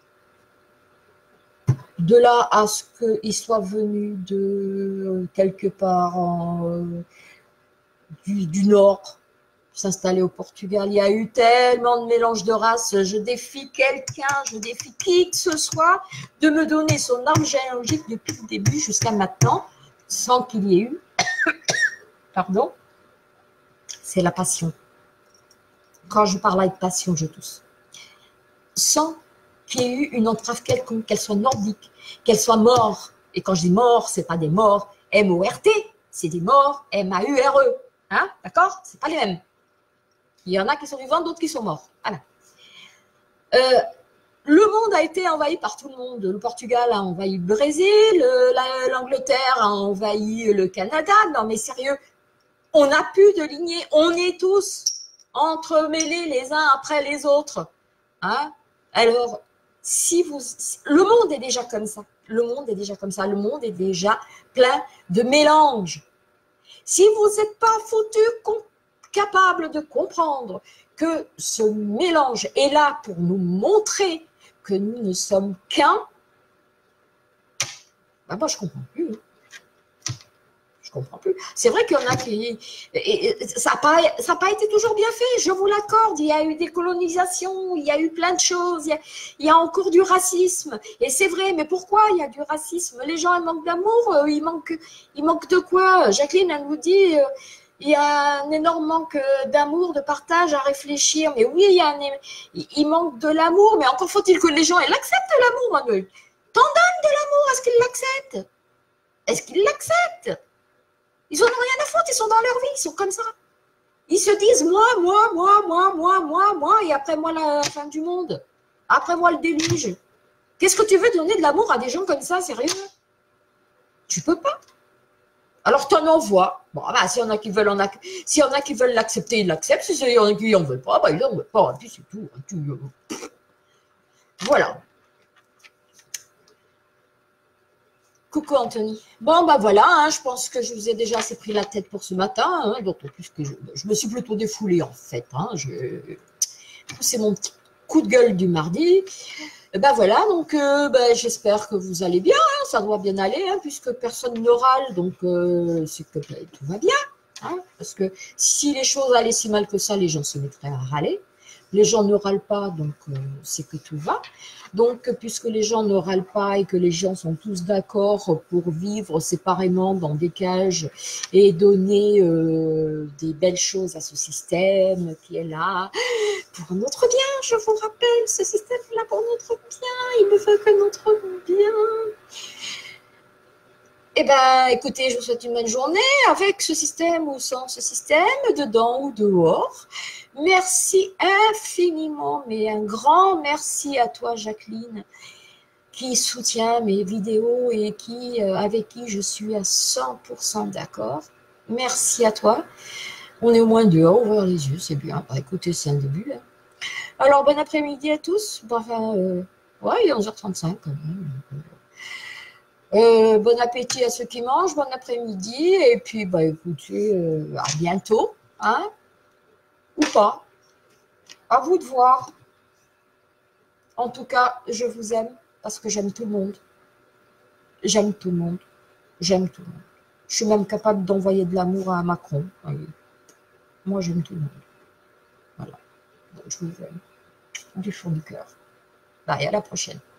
De là à ce qu'il soit venu de quelque part en, euh, du, du nord, s'installer au Portugal. Il y a eu tellement de mélanges de races. Je défie quelqu'un, je défie qui que ce soit de me donner son arbre généalogique depuis le début jusqu'à maintenant, sans qu'il y ait eu, pardon, c'est la passion. Quand je parle avec passion, je tousse. Sans qu'il y ait eu une entrave quelconque, qu'elle soit nordique, qu'elle soit mort. Et quand je dis mort, ce n'est pas des morts M O R T, c'est des morts M A U R E. Hein, d'accord? Ce n'est pas les mêmes. Il y en a qui sont vivants, d'autres qui sont morts. Voilà. Euh, le monde a été envahi par tout le monde. Le Portugal a envahi le Brésil, l'Angleterre a envahi le Canada. Non mais sérieux, on n'a plus de lignée. On est tous entremêlés les uns après les autres. Hein? Alors, si vous, le monde est déjà comme ça. Le monde est déjà comme ça. Le monde est déjà plein de mélanges. Si vous n'êtes pas foutu capable de comprendre que ce mélange est là pour nous montrer que nous ne sommes qu'un, bah moi je comprends plus. Je comprends plus. C'est vrai qu'il y en a qui... Et, et, ça n'a pas, ça a pas été toujours bien fait, je vous l'accorde. Il y a eu des colonisations, il y a eu plein de choses, il y a, il y a encore du racisme. Et c'est vrai, mais pourquoi il y a du racisme? Les gens, ils manquent d'amour, ils manquent, ils manquent de quoi? Jacqueline, elle nous dit... Il y a un énorme manque d'amour, de partage, à réfléchir. Mais oui, il, y a un, il manque de l'amour, mais encore faut-il que les gens aient l'acceptent l'amour, Manuel. T'en donnes de l'amour, est-ce qu'ils l'acceptent? Est-ce qu'ils l'acceptent? Ils n'en ont rien à foutre, ils sont dans leur vie, ils sont comme ça. Ils se disent moi, moi, moi, moi, moi, moi, moi, et après moi la fin du monde. Après moi le déluge. Qu'est-ce que tu veux donner de l'amour à des gens comme ça, sérieux? Tu peux pas. Alors, tu en envoies. Bon, bah, s'il y en a qui veulent en s'il y en a qui veulent l'accepter, ils l'acceptent. S'il y en a qui n'en veulent pas, bah, ils n'en veulent pas. Et puis, c'est tout. tout. Voilà. Coucou, Anthony. Bon, bah, voilà. Hein, je pense que je vous ai déjà assez pris la tête pour ce matin. Hein, d'autant plus que je, je me suis plutôt défoulée, en fait. Hein, c'est mon petit coup de gueule du mardi. Et ben voilà, donc euh, ben, j'espère que vous allez bien, hein, ça doit bien aller, hein, puisque personne ne râle, donc euh, c'est que ben, tout va bien. Hein, parce que si les choses allaient si mal que ça, les gens se mettraient à râler. Les gens ne râlent pas, donc euh, c'est que tout va. Donc, puisque les gens ne râlent pas et que les gens sont tous d'accord pour vivre séparément dans des cages et donner euh, des belles choses à ce système qui est là pour notre bien, je vous rappelle, ce système est là pour notre bien, il ne veut que notre bien. Eh bien, écoutez, je vous souhaite une bonne journée avec ce système ou sans ce système, dedans ou dehors. Merci infiniment, mais un grand merci à toi, Jacqueline, qui soutient mes vidéos et qui, euh, avec qui je suis à cent pour cent d'accord. Merci à toi. On est au moins deux à ouvrir les yeux, c'est bien. Bah, écoutez, c'est un début. Hein. Alors, bon après-midi à tous. Enfin, euh, ouais, il est onze heures trente-cinq quand même. Euh, bon appétit à ceux qui mangent, bon après-midi. Et puis, bah, écoutez, euh, à bientôt. Hein, ou pas. À vous de voir. En tout cas, je vous aime parce que j'aime tout le monde. J'aime tout le monde. J'aime tout le monde. Je suis même capable d'envoyer de l'amour à Macron. Oui. Moi, j'aime tout le monde. Voilà. Donc, je vous aime. Du fond du cœur. Bye, à la prochaine.